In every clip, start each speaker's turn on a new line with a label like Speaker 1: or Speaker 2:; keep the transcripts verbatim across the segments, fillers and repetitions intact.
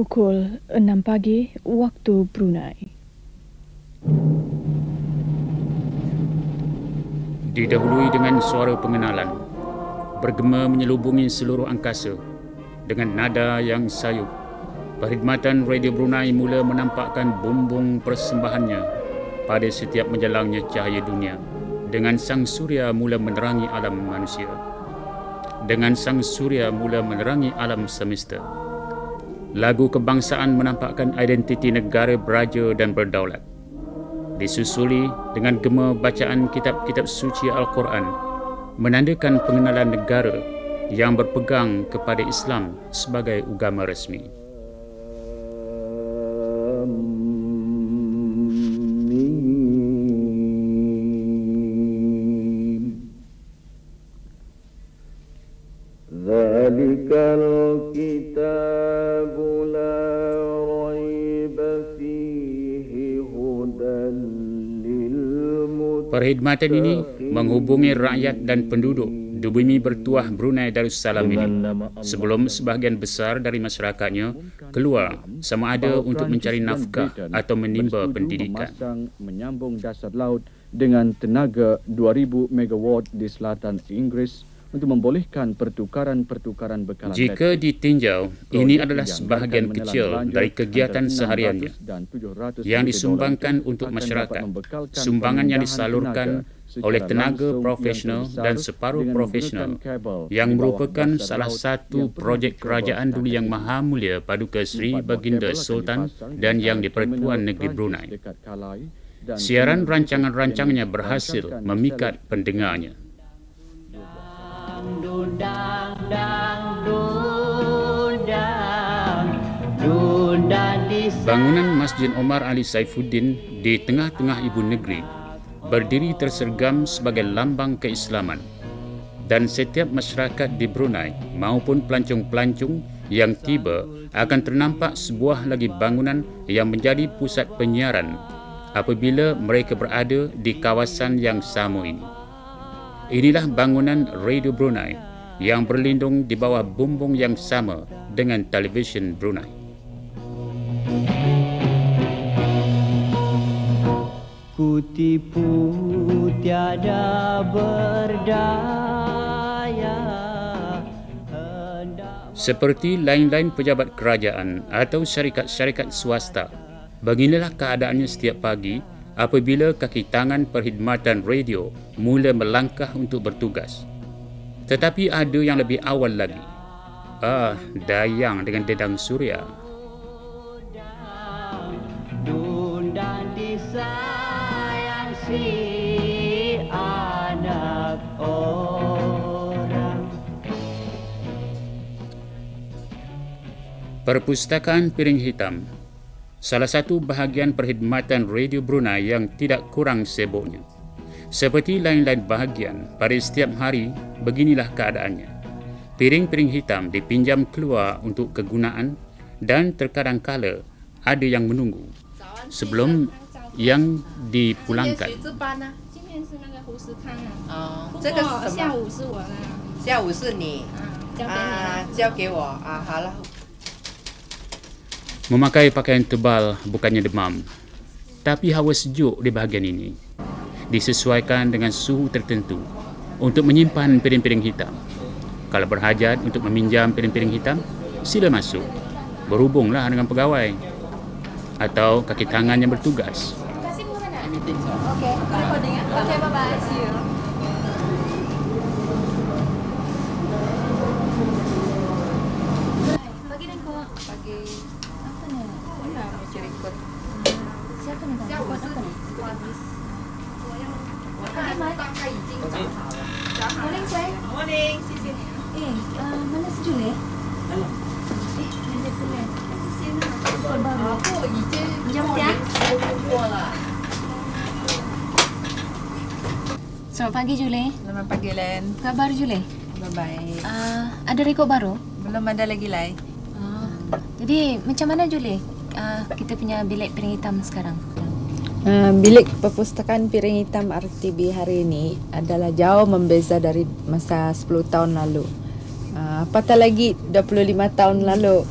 Speaker 1: pukul enam pagi waktu Brunei.
Speaker 2: Didahului dengan suara pengenalan, bergema menyelubungi seluruh angkasa dengan nada yang sayup. Perkhidmatan Radio Brunei mula menampakkan bumbung persembahannya pada setiap menjalangnya cahaya dunia, dengan sang suria mula menerangi alam manusia. Dengan sang suria mula menerangi alam semesta. Lagu kebangsaan menampakkan identiti negara beraja dan berdaulat. Disusuli dengan gema bacaan kitab-kitab suci Al-Quran, menandakan pengenalan negara yang berpegang kepada Islam sebagai agama resmi. Perkhidmatan ini menghubungi rakyat dan penduduk di bumi bertuah Brunei Darussalam ini sebelum sebahagian besar dari masyarakatnya keluar sama ada untuk mencari nafkah atau menimba pendidikan.
Speaker 3: Menyambung dasar laut dengan tenaga dua ribu megawatt di selatan Inggeris untuk membolehkan pertukaran-pertukaran bekalan.
Speaker 2: Jika ditinjau, ini adalah sebahagian kecil dari kegiatan sehariannya yang disumbangkan untuk masyarakat. Sumbangan yang disalurkan oleh tenaga profesional dan separuh profesional yang merupakan salah satu projek kerajaan dulu Yang Maha Mulia Paduka Seri Baginda Sultan dan Yang di-Pertuan Negeri Brunei. Siaran rancangan-rancangannya berhasil memikat pendengarnya. Bangunan Masjid Omar Ali Saifuddin di tengah-tengah ibu negeri berdiri tersergam sebagai lambang keislaman, dan setiap masyarakat di Brunei maupun pelancong-pelancong yang tiba akan ternampak sebuah lagi bangunan yang menjadi pusat penyiaran apabila mereka berada di kawasan yang sama ini. Inilah bangunan Radio Brunei yang berlindung di bawah bumbung yang sama dengan televisyen Brunei.
Speaker 4: Kutipu tiada berdaya.
Speaker 2: Seperti lain-lain pejabat kerajaan atau syarikat-syarikat swasta, beginilah keadaannya setiap pagi apabila kaki tangan perkhidmatan radio mula melangkah untuk bertugas. Tetapi ada yang lebih awal lagi. Ah, dayang dengan dedang suria.
Speaker 4: Dunda disayang si anak orang.
Speaker 2: Perpustakaan Piring Hitam, salah satu bahagian perkhidmatan Radio Brunei yang tidak kurang sibuknya. Seperti lain-lain bahagian, pada setiap hari beginilah keadaannya. Piring-piring hitam dipinjam keluar untuk kegunaan dan terkadang kala ada yang menunggu sebelum yang dipulangkan. Memakai pakaian tebal bukannya demam, tapi hawa sejuk di bahagian ini disesuaikan dengan suhu tertentu untuk menyimpan piring-piring hitam. Kalau berhajat untuk meminjam piring-piring hitam, sila masuk. Berhubunglah dengan pegawai atau kaki tangan yang bertugas.
Speaker 5: Terima kasih Bu Hana. Okey, recording ya. Okey, bye-bye. See you. Pagi dan kok. Pagi. Apa ni? Mana mau cari kod? Siapa ni? Siapa apa ni? Habis. Okey, Mai. Morning, Sai.
Speaker 6: Morning, sisi.
Speaker 5: Eh, uh, mana si Julie?
Speaker 6: Mana?
Speaker 5: Eh, mana Julie? Sisi ni. Kod baru.
Speaker 6: Aku ije
Speaker 5: jam siang.
Speaker 6: lah.
Speaker 5: Selamat pagi, Julie.
Speaker 6: Selamat pagi, Len.
Speaker 5: Khabar, Julie?
Speaker 6: Bye-bye.
Speaker 5: Uh, ada rekod baru?
Speaker 6: Belum ada lagi, Lai.
Speaker 5: Uh, jadi, macam mana, Julie? Uh, kita punya bilik piring hitam sekarang.
Speaker 7: Uh, bilik perpustakaan Piring Hitam R T B hari ini adalah jauh membeza dari masa sepuluh tahun lalu. Uh, apatah lagi dua puluh lima tahun lalu.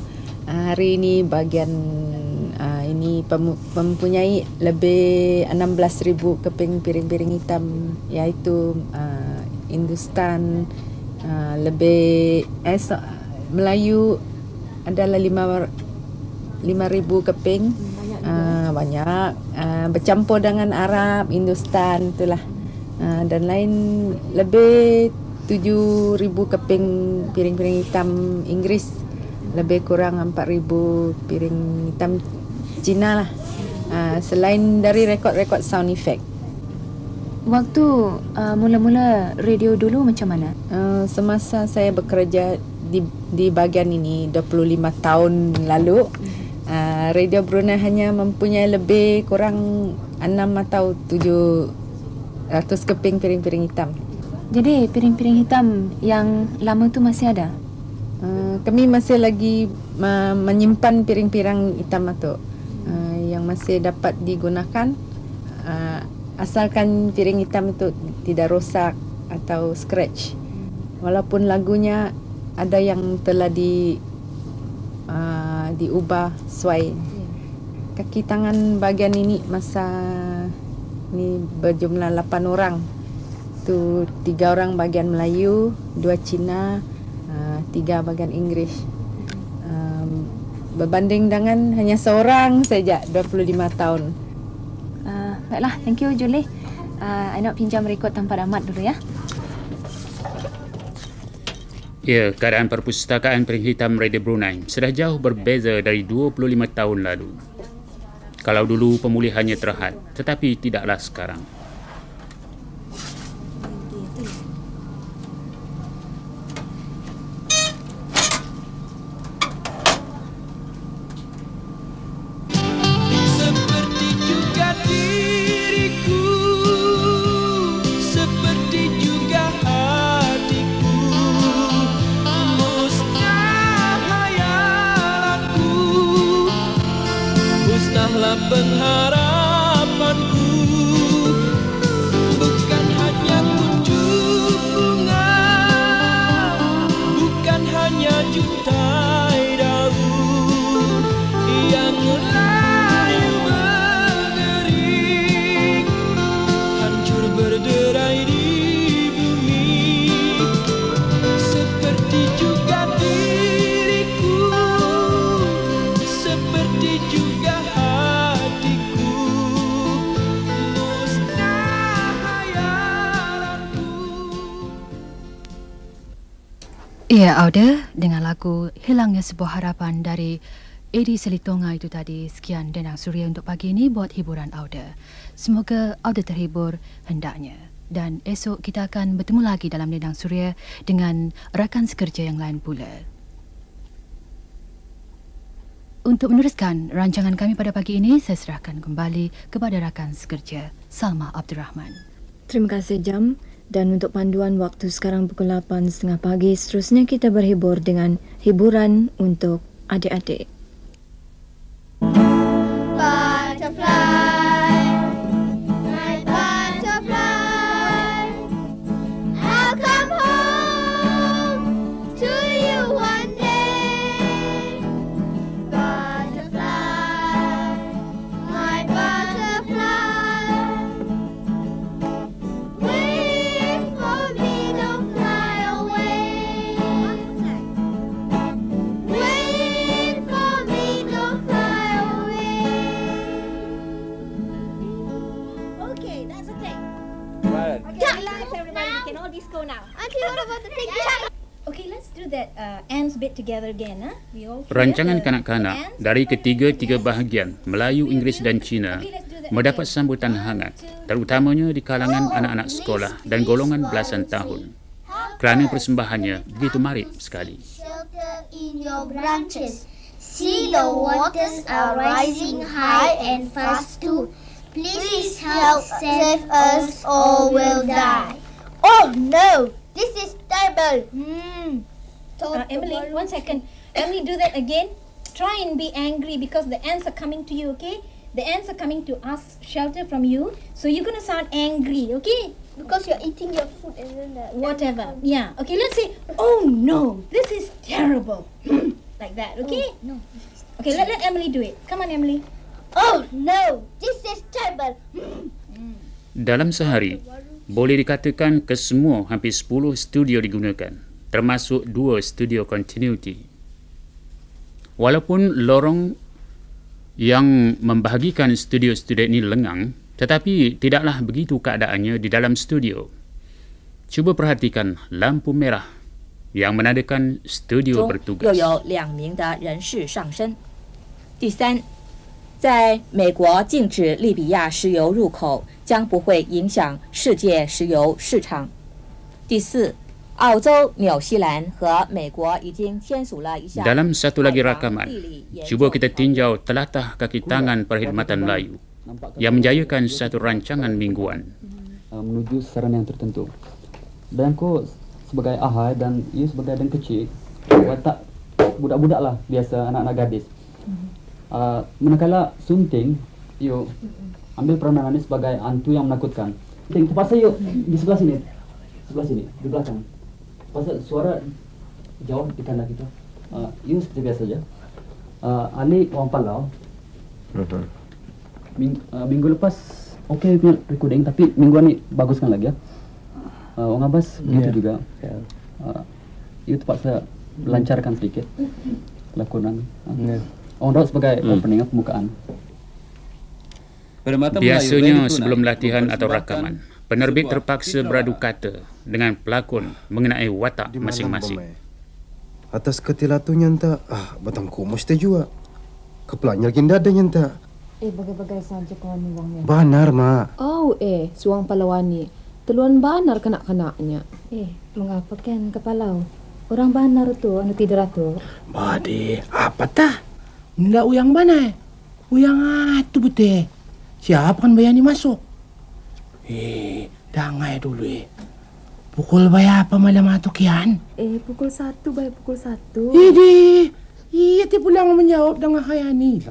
Speaker 7: uh, hari ini bahagian uh, ini pem, mempunyai lebih enam belas ribu keping piring-piring hitam, iaitu uh, Hindustan uh, lebih eh, so, Melayu adalah lima ribu keping. Banyak, uh, banyak. Uh, bercampur dengan Arab, Hindustan itulah. Uh, dan lain lebih tujuh ribu keping piring-piring hitam Inggeris, lebih kurang empat ribu piring hitam Cina lah. Uh, selain dari rekod-rekod sound effect.
Speaker 1: Waktu uh, mula-mula radio dulu macam mana?
Speaker 7: Uh, semasa saya bekerja di di bahagian ini dua puluh lima tahun lalu, uh, Radio Brunei hanya mempunyai lebih kurang enam atau tujuh ratus keping piring-piring hitam.
Speaker 1: Jadi piring-piring hitam yang lama tu masih ada?
Speaker 7: Uh, kami masih lagi uh, menyimpan piring-piring hitam itu uh, yang masih dapat digunakan. Uh, Asalkan piring hitam itu tidak rosak atau scratch. Walaupun lagunya ada yang telah di uh, diubah sesuai. Kaki tangan bahagian ini masa ni berjumlah lapan orang. Tu tiga orang bahagian Melayu, dua Cina, uh, tiga bahagian Inggeris. Um, berbanding dengan hanya seorang saja dua puluh lima tahun.
Speaker 1: Uh, baiklah, thank you Julie. Uh, I nak pinjam rekod tanpa Ahmad dulu ya.
Speaker 2: Ya, keadaan perpustakaan piring hitam Radio Brunei sudah jauh berbeza dari dua puluh lima tahun lalu. Kalau dulu pemulihannya terhad, tetapi tidaklah sekarang.
Speaker 8: Pengharapanku bukan hanya kunjung bunga, bukan hanya jutai daun yang layu mengering, hancur berderai di bumi, seperti juga diriku, seperti juga
Speaker 9: Ya, Auda, dengan lagu Hilangnya Sebuah Harapan dari Eddie Selitonga itu tadi. Sekian Denang Suria untuk pagi ini buat hiburan Auda. Semoga Auda terhibur hendaknya. Dan esok kita akan bertemu lagi dalam Denang Suria dengan rakan sekerja yang lain pula. Untuk meneruskan rancangan kami pada pagi ini, saya serahkan kembali kepada rakan sekerja Salma Abdul Rahman.
Speaker 1: Terima kasih Jam. Dan untuk panduan waktu sekarang pukul lapan tiga puluh pagi, seterusnya kita berhibur dengan hiburan untuk adik-adik.
Speaker 10: Butterfly, my butterfly, I'll come home to you one day. Butterfly, my butterfly,
Speaker 11: disco now.
Speaker 10: Auntie, what about the picture?
Speaker 11: Okay, let's do that uh, ants bit together again. Huh? We all
Speaker 2: Rancangan kanak-kanak dari ketiga-tiga bahagian Melayu, Inggeris dan Cina mendapat sambutan hangat, terutamanya di kalangan anak-anak sekolah dan golongan belasan tahun. Kerana persembahannya begitu marip sekali.
Speaker 10: Shelter in your branches. See, the waters are rising high and fast too. Please help save us or we'll die. Oh no! This is terrible.
Speaker 11: Hmm. Uh, Emily, one second. Let me do that again. Try and be angry because the ants are coming to you, okay? The ants are coming to ask shelter from you. So you're going to sound angry, okay?
Speaker 10: Because you're eating your food and then the...
Speaker 11: Whatever. Yeah. Okay, let's say, oh no, this is terrible. like that, okay? Oh, no. Okay, let, let Emily do it. Come on, Emily.
Speaker 10: Oh, no. This is terrible.
Speaker 2: Dalam sehari, boleh dikatakan kesemua hampir sepuluh studio digunakan, termasuk dua studio continuity. Walaupun lorong yang membahagikan studio-studio ini lengang, tetapi tidaklah begitu keadaannya di dalam studio. Cuba perhatikan lampu merah yang menandakan studio bertugas.
Speaker 12: 又有两名的人士上身。第三，在美国禁止利比亚石油入口将不会影响世界石油市场。第四，澳洲、纽西兰和美国已经签署了一项
Speaker 2: Dalam satu lagi rakaman, cuba kita tinjau telatah kaki tangan Perkhidmatan Melayu yang menjayakan satu rancangan mingguan.
Speaker 13: Menuju sasaran yang tertentu. Dan aku sebagai ahai dan ia sebagai dan kecil, watak budak-budak lah, biasa anak-anak gadis. Uh, manakala sunting, you ambil peranan ini sebagai hantu yang menakutkan. Terpaksa yuk di sebelah sini, sebelah sini, di belakang. Terpaksa suara jauh di kanan kita. Uh, you seperti biasa saja. Uh, Ali orang Palau. Ming, uh, minggu lepas okey punya recording, tapi mingguan ni baguskan lagi ya. Uh, orang Abbas begitu yeah. juga. Yeah. Uh, you terpaksa lancarkan sedikit lakonan. Uh, yeah. Orang Daud sebagai hmm. opening pembukaan.
Speaker 2: Biasanya sebelum latihan atau rakaman, penerbit terpaksa beradu kata dengan pelakon mengenai watak masing-masing.
Speaker 14: Atas ketila tu nyanta, ah batang kumus tu juga. Kepelanya ginda ada nyanta.
Speaker 1: Eh, bagai-bagai saja kawan ni wangnya.
Speaker 14: Banar, mak.
Speaker 7: Oh, eh, suang palawani. Teluan banar kanak-kanaknya.
Speaker 1: Eh, mengapa kan kepalau? Orang banar tu, anu tidur tu.
Speaker 15: Bade, apa tah? Nila uyang banai. Uyang atu betul. Siapa kan bayar ni masuk? Eh, dangai dulu eh. Pukul bayar apa malam atu kian?
Speaker 1: Eh, pukul satu bayar pukul satu.
Speaker 15: Idi, iya ti pulang menjawab dengan Hayani.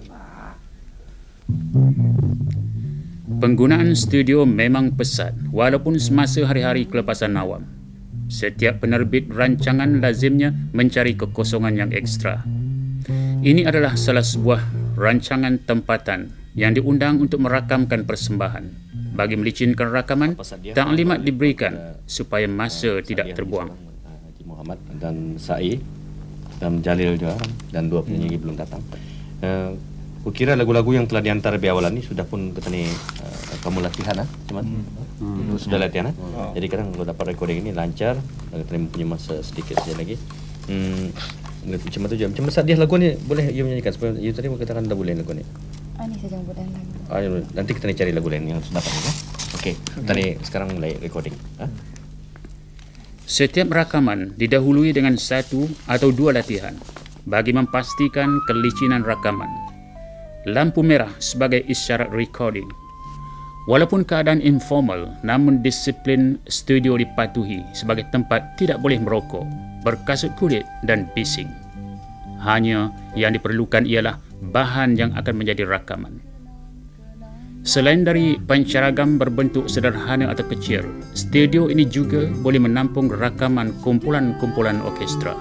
Speaker 2: Penggunaan studio memang pesat walaupun semasa hari-hari kelepasan awam. Setiap penerbit rancangan lazimnya mencari kekosongan yang ekstra. Ini adalah salah sebuah rancangan tempatan yang diundang untuk merakamkan persembahan. Bagi melicinkan rakaman, taklimat diberikan supaya masa tidak terbuang.
Speaker 16: Haji Muhammad dan Sa'i dan Jalil juga dan dua penyanyi hmm. belum datang. Uh, Kukira lagu-lagu yang telah diantar lebih awalan ni sudah pun kita ni uh, kamu latihan ah, cuman hmm. hmm. sudah latihan ah. Hmm. Jadi kadang kalau dapat recording ini lancar, kita mempunyai masa sedikit saja lagi. Hmm, macam tu je. Macam mana dia lagu ni boleh you menyanyikan sebab you tadi katakan lagu lain lagu ni.
Speaker 1: Ah ni saja buat lagu.
Speaker 16: Ah nanti kita ni cari lagu lain yang dapat ni. Okey, kita ni sekarang mulai recording. Ah.
Speaker 2: Setiap rakaman didahului dengan satu atau dua latihan bagi memastikan kelicinan rakaman. Lampu merah sebagai isyarat recording. Walaupun keadaan informal, namun disiplin studio dipatuhi sebagai tempat tidak boleh merokok, berkasut kulit dan bising. Hanya yang diperlukan ialah bahan yang akan menjadi rakaman. Selain dari pancaragam berbentuk sederhana atau kecil, studio ini juga boleh menampung rakaman kumpulan-kumpulan orkestra.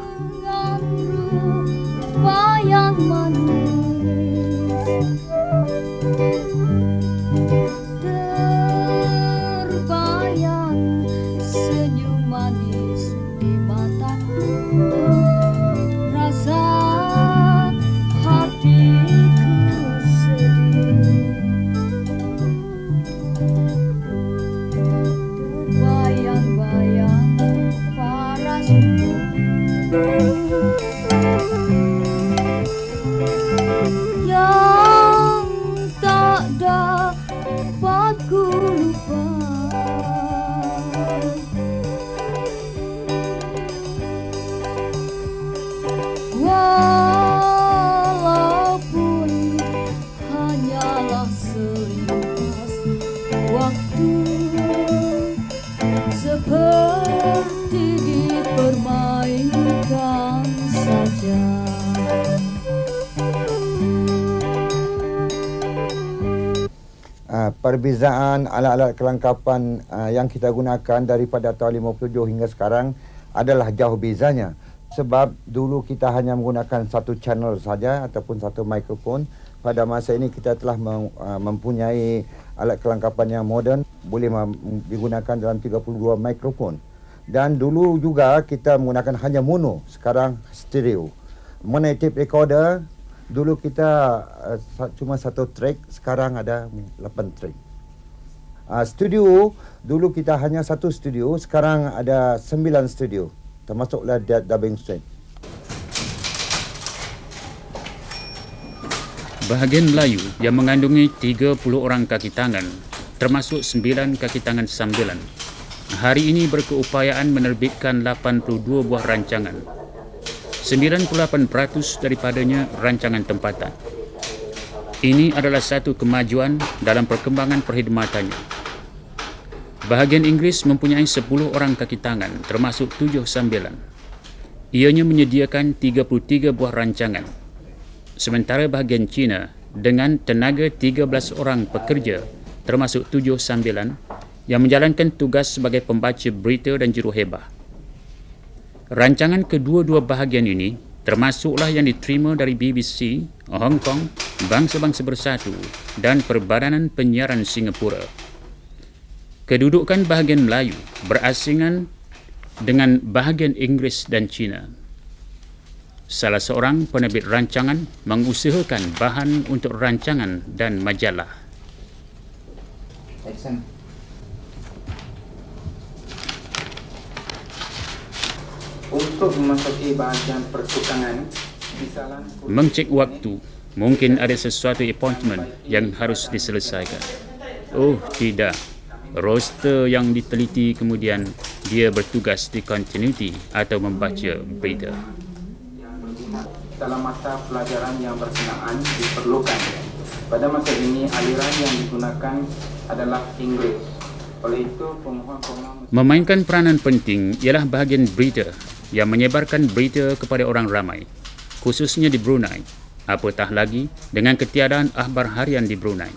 Speaker 17: Wayang manis terbayang senyum manis di mataku, rasa hatiku sedih, terbayang-bayang parasmu. Yang tak dapat ku lupa, walaupun hanyalah selintas waktu, seperti dipermainkan saja.
Speaker 18: Uh, perbezaan alat-alat kelengkapan uh, yang kita gunakan daripada tahun lima puluh tujuh hingga sekarang adalah jauh bezanya.
Speaker 19: Sebab dulu kita hanya menggunakan satu channel saja ataupun satu mikrofon. Pada masa ini kita telah mempunyai alat kelengkapan yang moden, boleh digunakan dalam tiga puluh dua mikrofon. Dan dulu juga kita menggunakan hanya mono, sekarang stereo. Mengenai tape recorder, dulu kita uh, cuma satu track, sekarang ada lapan track. Uh, studio, dulu kita hanya satu studio, sekarang ada sembilan studio, termasuklah dubbing straight.
Speaker 2: Bahagian Melayu yang mengandungi tiga puluh orang kaki tangan, termasuk sembilan kaki tangan sambilan, hari ini berkeupayaan menerbitkan lapan puluh dua buah rancangan. sembilan puluh lapan peratus daripadanya rancangan tempatan. Ini adalah satu kemajuan dalam perkembangan perkhidmatannya. Bahagian Inggeris mempunyai sepuluh orang kaki tangan, termasuk tujuh sambilan. Ianya menyediakan tiga puluh tiga buah rancangan. Sementara bahagian China dengan tenaga tiga belas orang pekerja, termasuk tujuh sambilan, yang menjalankan tugas sebagai pembaca berita dan juruhebah. Rancangan kedua-dua bahagian ini termasuklah yang diterima dari B B C, Hong Kong, Bangsa-Bangsa Bersatu dan Perbadanan Penyiaran Singapura. Kedudukan bahagian Melayu berasingan dengan bahagian Inggeris dan China. Salah seorang penerbit rancangan mengusahakan bahan untuk rancangan dan majalah.
Speaker 20: Untuk memasuki bahagian pertukangan, misalan
Speaker 2: mengcek waktu, mungkin ada sesuatu appointment yang harus diselesaikan. Oh tidak, roster yang diteliti, kemudian dia bertugas di continuity atau membaca berita.
Speaker 20: Dalam mata pelajaran yang berkenaan diperlukan. Pada masa ini aliran yang digunakan adalah Inggeris. Oleh itu pemohon-pemohon
Speaker 2: memainkan peranan penting ialah bahagian berita yang menyebarkan berita kepada orang ramai, khususnya di Brunei, apatah lagi dengan ketiadaan akhbar harian di Brunei.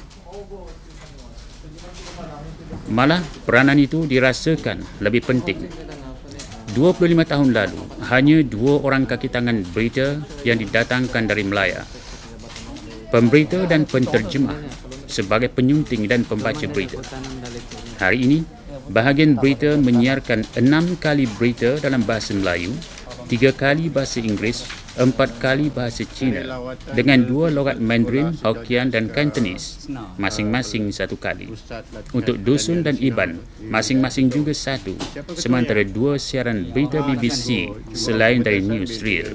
Speaker 2: Malah peranan itu dirasakan lebih penting. dua puluh lima tahun lalu, hanya dua orang kaki tangan berita yang didatangkan dari Melaya. Pemberita dan penterjemah sebagai penyunting dan pembaca berita. Hari ini, bahagian berita menyiarkan enam kali berita dalam bahasa Melayu, tiga kali bahasa Inggeris, empat kali bahasa Cina, dengan dua logat Mandarin, Hokkien dan Cantonese, masing-masing satu kali. Untuk Dusun dan Iban, masing-masing juga satu, sementara dua siaran berita B B C selain dari Newsreel.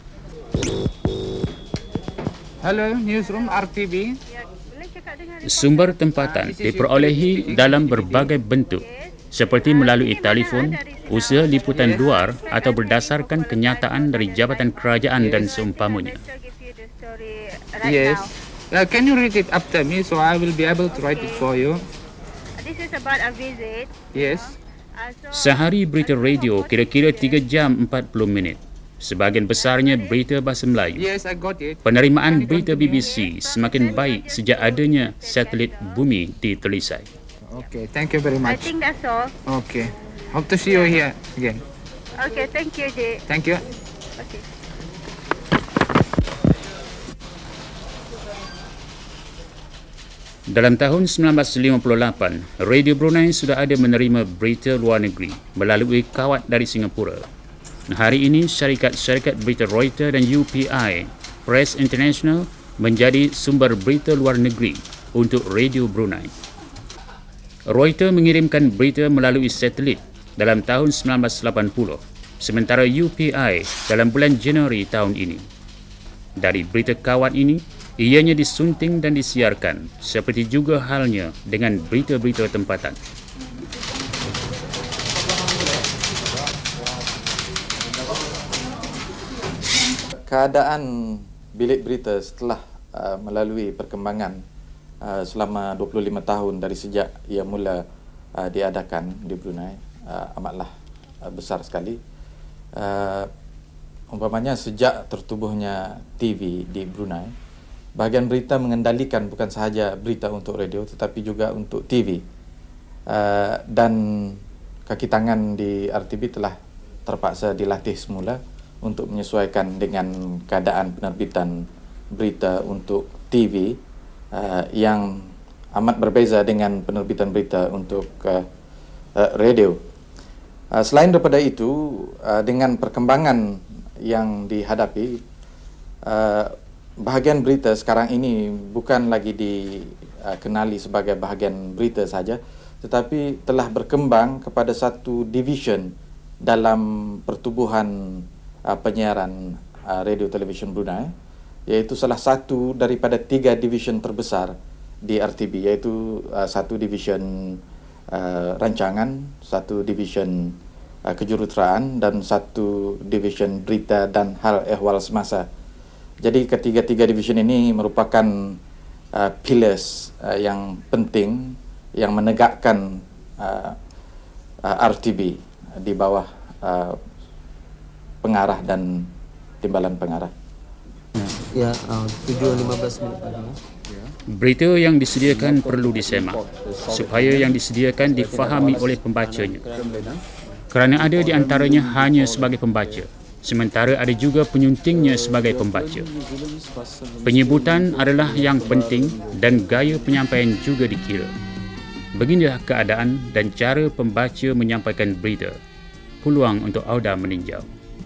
Speaker 20: Hello, Newsroom R T B.
Speaker 2: Sumber tempatan diperolehi dalam berbagai bentuk, seperti melalui telefon, usaha liputan luar atau berdasarkan kenyataan dari jabatan kerajaan dan seumpamanya.
Speaker 20: Yes. Uh, can you read it after me so I will be able to write it for you?
Speaker 21: This is about a visit.
Speaker 20: Yes.
Speaker 2: Sehari berita radio kira-kira tiga jam empat puluh minit. Sebahagian besarnya berita bahasa Melayu.
Speaker 20: Yes, I got it.
Speaker 2: Penerimaan berita B B C semakin baik sejak adanya satelit bumi di Telisai.
Speaker 20: Okay, thank you very much.
Speaker 21: I think that's all.
Speaker 20: Okay. Hope to see you here again.
Speaker 21: Okay, thank you, J.
Speaker 20: Thank you.
Speaker 21: Okay.
Speaker 2: Dalam tahun sembilan belas lima puluh lapan, Radio Brunei sudah ada menerima berita luar negeri melalui kawat dari Singapura. Hari ini, syarikat-syarikat berita Reuters dan U P I, Press International, menjadi sumber berita luar negeri untuk Radio Brunei. Reuters mengirimkan berita melalui satelit dalam tahun sembilan belas lapan puluh, sementara U P I dalam bulan Januari tahun ini. Dari berita kawat ini, ianya disunting dan disiarkan, seperti juga halnya dengan berita-berita tempatan.
Speaker 22: Keadaan bilik berita setelah uh, melalui perkembangan uh, selama dua puluh lima tahun dari sejak ia mula uh, diadakan di Brunei uh, amatlah uh, besar sekali. Uh, umpamanya sejak tertubuhnya T V di Brunei, bahagian berita mengendalikan bukan sahaja berita untuk radio tetapi juga untuk T V. Uh, dan kaki tangan di R T B telah terpaksa dilatih semula untuk menyesuaikan dengan keadaan penerbitan berita untuk T V uh, yang amat berbeza dengan penerbitan berita untuk uh, uh, radio. Uh, selain daripada itu, uh, dengan perkembangan yang dihadapi, uh, bahagian berita sekarang ini bukan lagi dikenali sebagai bahagian berita saja, tetapi telah berkembang kepada satu division dalam pertubuhan uh, penyiaran uh, radio televisyen Brunei, iaitu salah satu daripada tiga division terbesar di R T B, iaitu uh, satu division uh, rancangan, satu division uh, kejuruteraan dan satu division berita dan hal ehwal semasa. Jadi ketiga-tiga division ini merupakan uh, pillars uh, yang penting yang menegakkan uh, uh, R T B di bawah uh, pengarah dan timbalan pengarah.
Speaker 3: Ya, uh, tujuh lima belas minit lagi.
Speaker 2: Berita yang disediakan perlu disemak supaya yang disediakan difahami oleh pembacanya. Kerana ada di antaranya hanya sebagai pembaca, sementara ada juga penyuntingnya sebagai pembaca. Penyebutan adalah yang penting dan gaya penyampaian juga dikira. Beginilah keadaan dan cara pembaca menyampaikan berita. Peluang untuk Auda meninjau.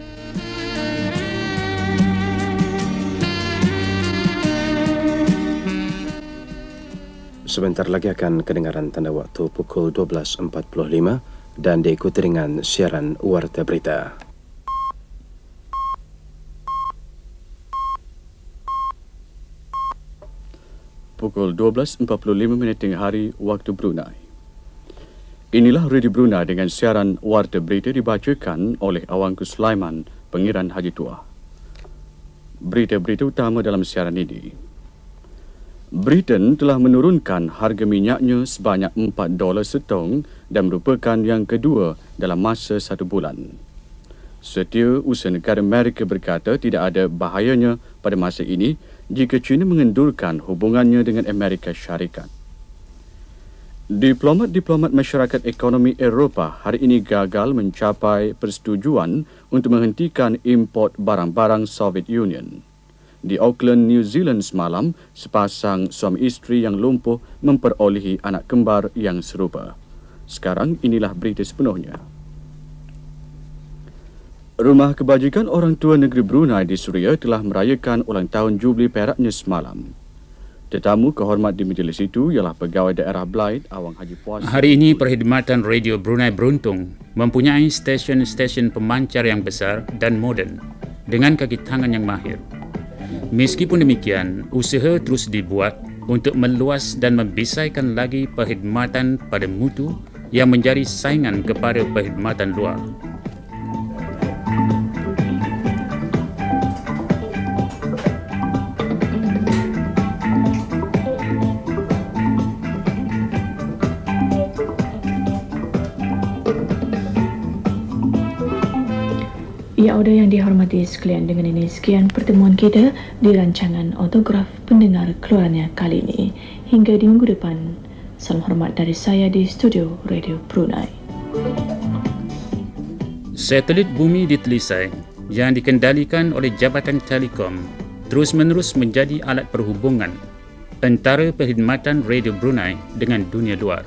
Speaker 4: Sebentar lagi akan kedengaran tanda waktu pukul dua belas empat puluh lima dan diikuti dengan siaran Warta Berita.
Speaker 23: Pukul dua belas empat puluh lima minit tengah hari waktu Brunei. Inilah Radio Brunei dengan siaran Warta Berita dibacakan oleh Awangku Sulaiman, Pengiran Haji Tua. Berita-berita utama dalam siaran ini. Britain telah menurunkan harga minyaknya sebanyak empat dolar setong dan merupakan yang kedua dalam masa satu bulan. Setiausaha Negara Amerika berkata tidak ada bahayanya pada masa ini jika China mengendurkan hubungannya dengan Amerika Syarikat. Diplomat-diplomat masyarakat ekonomi Eropah hari ini gagal mencapai persetujuan untuk menghentikan import barang-barang Soviet Union. Di Auckland, New Zealand semalam, sepasang suami isteri yang lumpuh memperolehi anak kembar yang serupa. Sekarang inilah berita sepenuhnya. Rumah Kebajikan Orang Tua Negeri Brunei di Suria telah merayakan ulang tahun Jubli peraknya semalam. Tetamu kehormat di majlis itu ialah Pegawai Daerah Blyth, Awang Haji Puas.
Speaker 2: Hari ini Perkhidmatan Radio Brunei beruntung mempunyai stesen-stesen pemancar yang besar dan moden dengan kaki tangan yang mahir. Meskipun demikian, usaha terus dibuat untuk meluas dan membisaikan lagi perkhidmatan pada mutu yang menjadi saingan kepada perkhidmatan luar.
Speaker 24: Ya, Auda yang dihormati sekalian, dengan ini sekian pertemuan kita di rancangan Autograf Pendengar keluarannya kali ini. Hingga di minggu depan, salam hormat dari saya di studio Radio Brunei.
Speaker 2: Satelit bumi di Telisai yang dikendalikan oleh Jabatan Telekom terus-menerus menjadi alat perhubungan antara perkhidmatan Radio Brunei dengan dunia luar.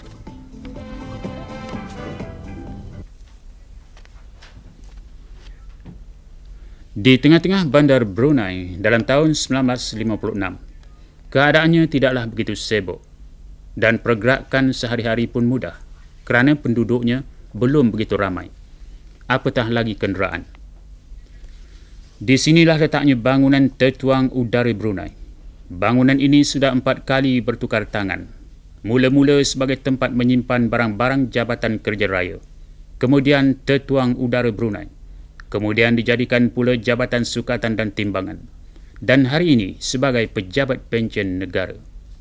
Speaker 2: Di tengah-tengah bandar Brunei dalam tahun sembilan belas lima puluh enam, keadaannya tidaklah begitu sibuk dan pergerakan sehari-hari pun mudah kerana penduduknya belum begitu ramai, apatah lagi kenderaan. Di sinilah letaknya bangunan Tertuang Udara Brunei. Bangunan ini sudah empat kali bertukar tangan. Mula-mula sebagai tempat menyimpan barang-barang Jabatan Kerja Raya, kemudian Tertuang Udara Brunei, kemudian dijadikan pula Jabatan Sukatan dan Timbangan, dan hari ini sebagai Pejabat Pencen Negara.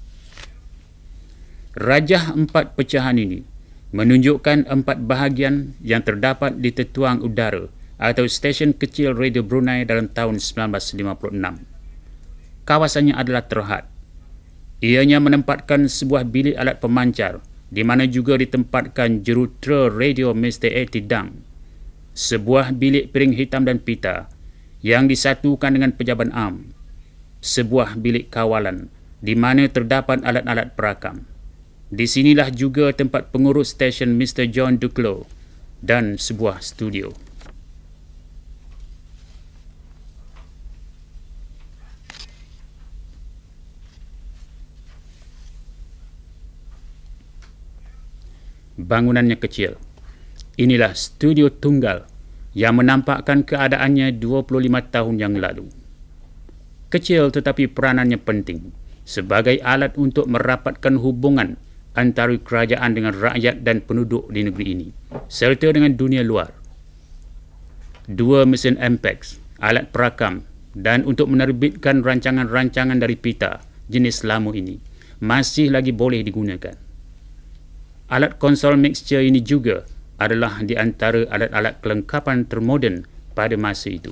Speaker 2: Rajah empat pecahan ini menunjukkan empat bahagian yang terdapat di Tertuang Udara atau stesen kecil Radio Brunei dalam tahun sembilan belas lima puluh enam. Kawasannya adalah terhad. Ianya menempatkan sebuah bilik alat pemancar di mana juga ditempatkan jurutera radio Mister A. Tidang. sebuah bilik piring hitam dan pita yang disatukan dengan pejaban am, sebuah bilik kawalan di mana terdapat alat-alat perakam. Di sinilah juga tempat pengurus stesen Mister John Duclos dan sebuah studio. Bangunannya kecil. Inilah studio tunggal yang menampakkan keadaannya dua puluh lima tahun yang lalu. Kecil tetapi peranannya penting sebagai alat untuk merapatkan hubungan antara kerajaan dengan rakyat dan penduduk di negeri ini, serta dengan dunia luar. Dua mesin Ampex, alat perakam dan untuk menerbitkan rancangan-rancangan dari pita jenis lama ini masih lagi boleh digunakan. Alat konsol mixture ini juga adalah di antara alat-alat kelengkapan termoden pada masa itu.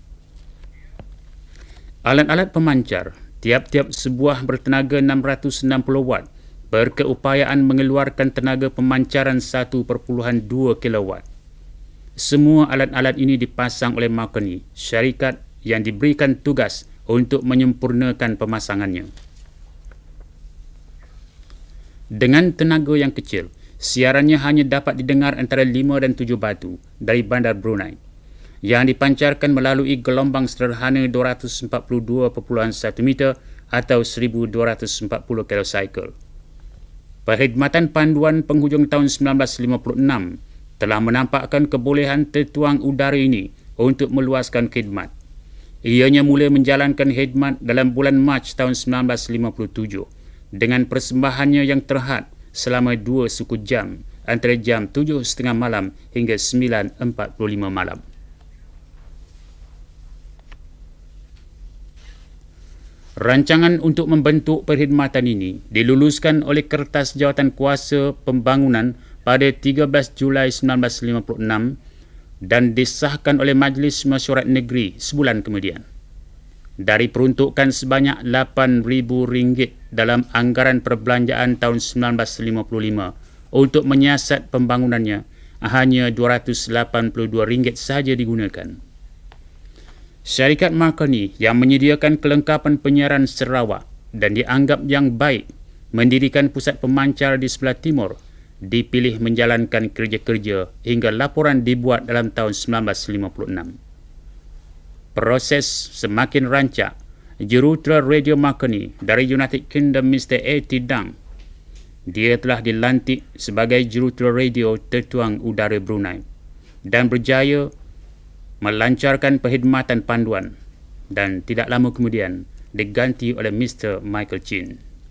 Speaker 2: Alat-alat pemancar, tiap-tiap sebuah bertenaga enam ratus enam puluh watt, berkeupayaan mengeluarkan tenaga pemancaran satu perpuluhan dua kilowatt. Semua alat-alat ini dipasang oleh Marconi, syarikat yang diberikan tugas untuk menyempurnakan pemasangannya. Dengan tenaga yang kecil, siarannya hanya dapat didengar antara lima dan tujuh batu dari bandar Brunei yang dipancarkan melalui gelombang sederhana dua ratus empat puluh dua perpuluhan satu meter atau seribu dua ratus empat puluh kilocycle. Perkhidmatan panduan penghujung tahun sembilan belas lima puluh enam telah menampakkan kebolehan tertuang udara ini untuk meluaskan khidmat. Ianya mula menjalankan khidmat dalam bulan Mac tahun sembilan belas lima puluh tujuh dengan persembahannya yang terhad selama dua suku jam antara jam tujuh tiga puluh malam hingga sembilan empat puluh lima malam. Rancangan untuk membentuk perkhidmatan ini diluluskan oleh Kertas Jawatan Kuasa Pembangunan pada tiga belas Julai sembilan belas lima puluh enam dan disahkan oleh Majlis Mesyuarat Negeri sebulan kemudian. Dari peruntukan sebanyak lapan ribu ringgit dalam anggaran perbelanjaan tahun sembilan belas lima puluh lima untuk menyiasat pembangunannya, hanya dua ratus lapan puluh dua ringgit sahaja digunakan. Syarikat Marconi yang menyediakan kelengkapan penyiaran Sarawak dan dianggap yang baik mendirikan pusat pemancar di sebelah timur, dipilih menjalankan kerja-kerja hingga laporan dibuat dalam tahun sembilan belas lima puluh enam. Proses semakin rancak. Jurutera Radio Marconi dari United Kingdom Mister A. T. Dang, dia telah dilantik sebagai jurutera radio tertuang udara Brunei dan berjaya melancarkan perkhidmatan panduan dan tidak lama kemudian diganti oleh Mister Michael Chin.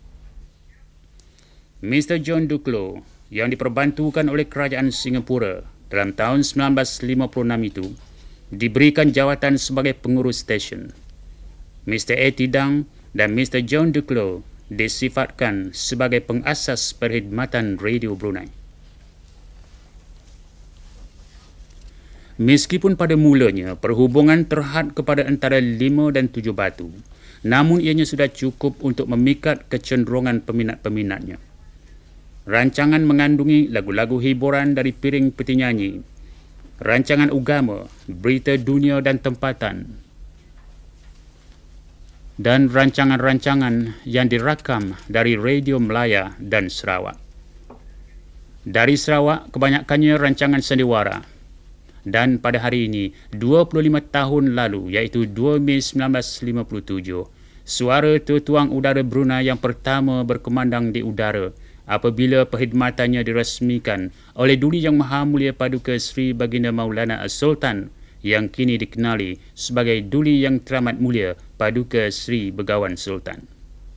Speaker 2: Mister John Duclos yang diperbantukan oleh kerajaan Singapura dalam tahun sembilan belas lima puluh enam itu diberikan jawatan sebagai pengurus stesen. Mister A. T. Dang dan Mister John Duclos disifatkan sebagai pengasas perkhidmatan radio Brunei. Meskipun pada mulanya perhubungan terhad kepada antara lima dan tujuh batu, namun ianya sudah cukup untuk memikat kecenderungan peminat-peminatnya. Rancangan mengandungi lagu-lagu hiburan dari piring peti nyanyi, rancangan agama, berita dunia dan tempatan, dan rancangan-rancangan yang dirakam dari Radio Melaya dan Sarawak. Dari Sarawak, kebanyakannya rancangan sandiwara. Dan pada hari ini, dua puluh lima tahun lalu, iaitu dua Mei sembilan belas lima puluh tujuh, suara tertuang udara Brunei yang pertama berkumandang di udara apabila perkhidmatannya dirasmikan oleh Duli Yang Maha Mulia Paduka Sri Baginda Maulana As-Sultan yang kini dikenali sebagai Duli Yang Teramat Mulia Paduka Sri Begawan Sultan.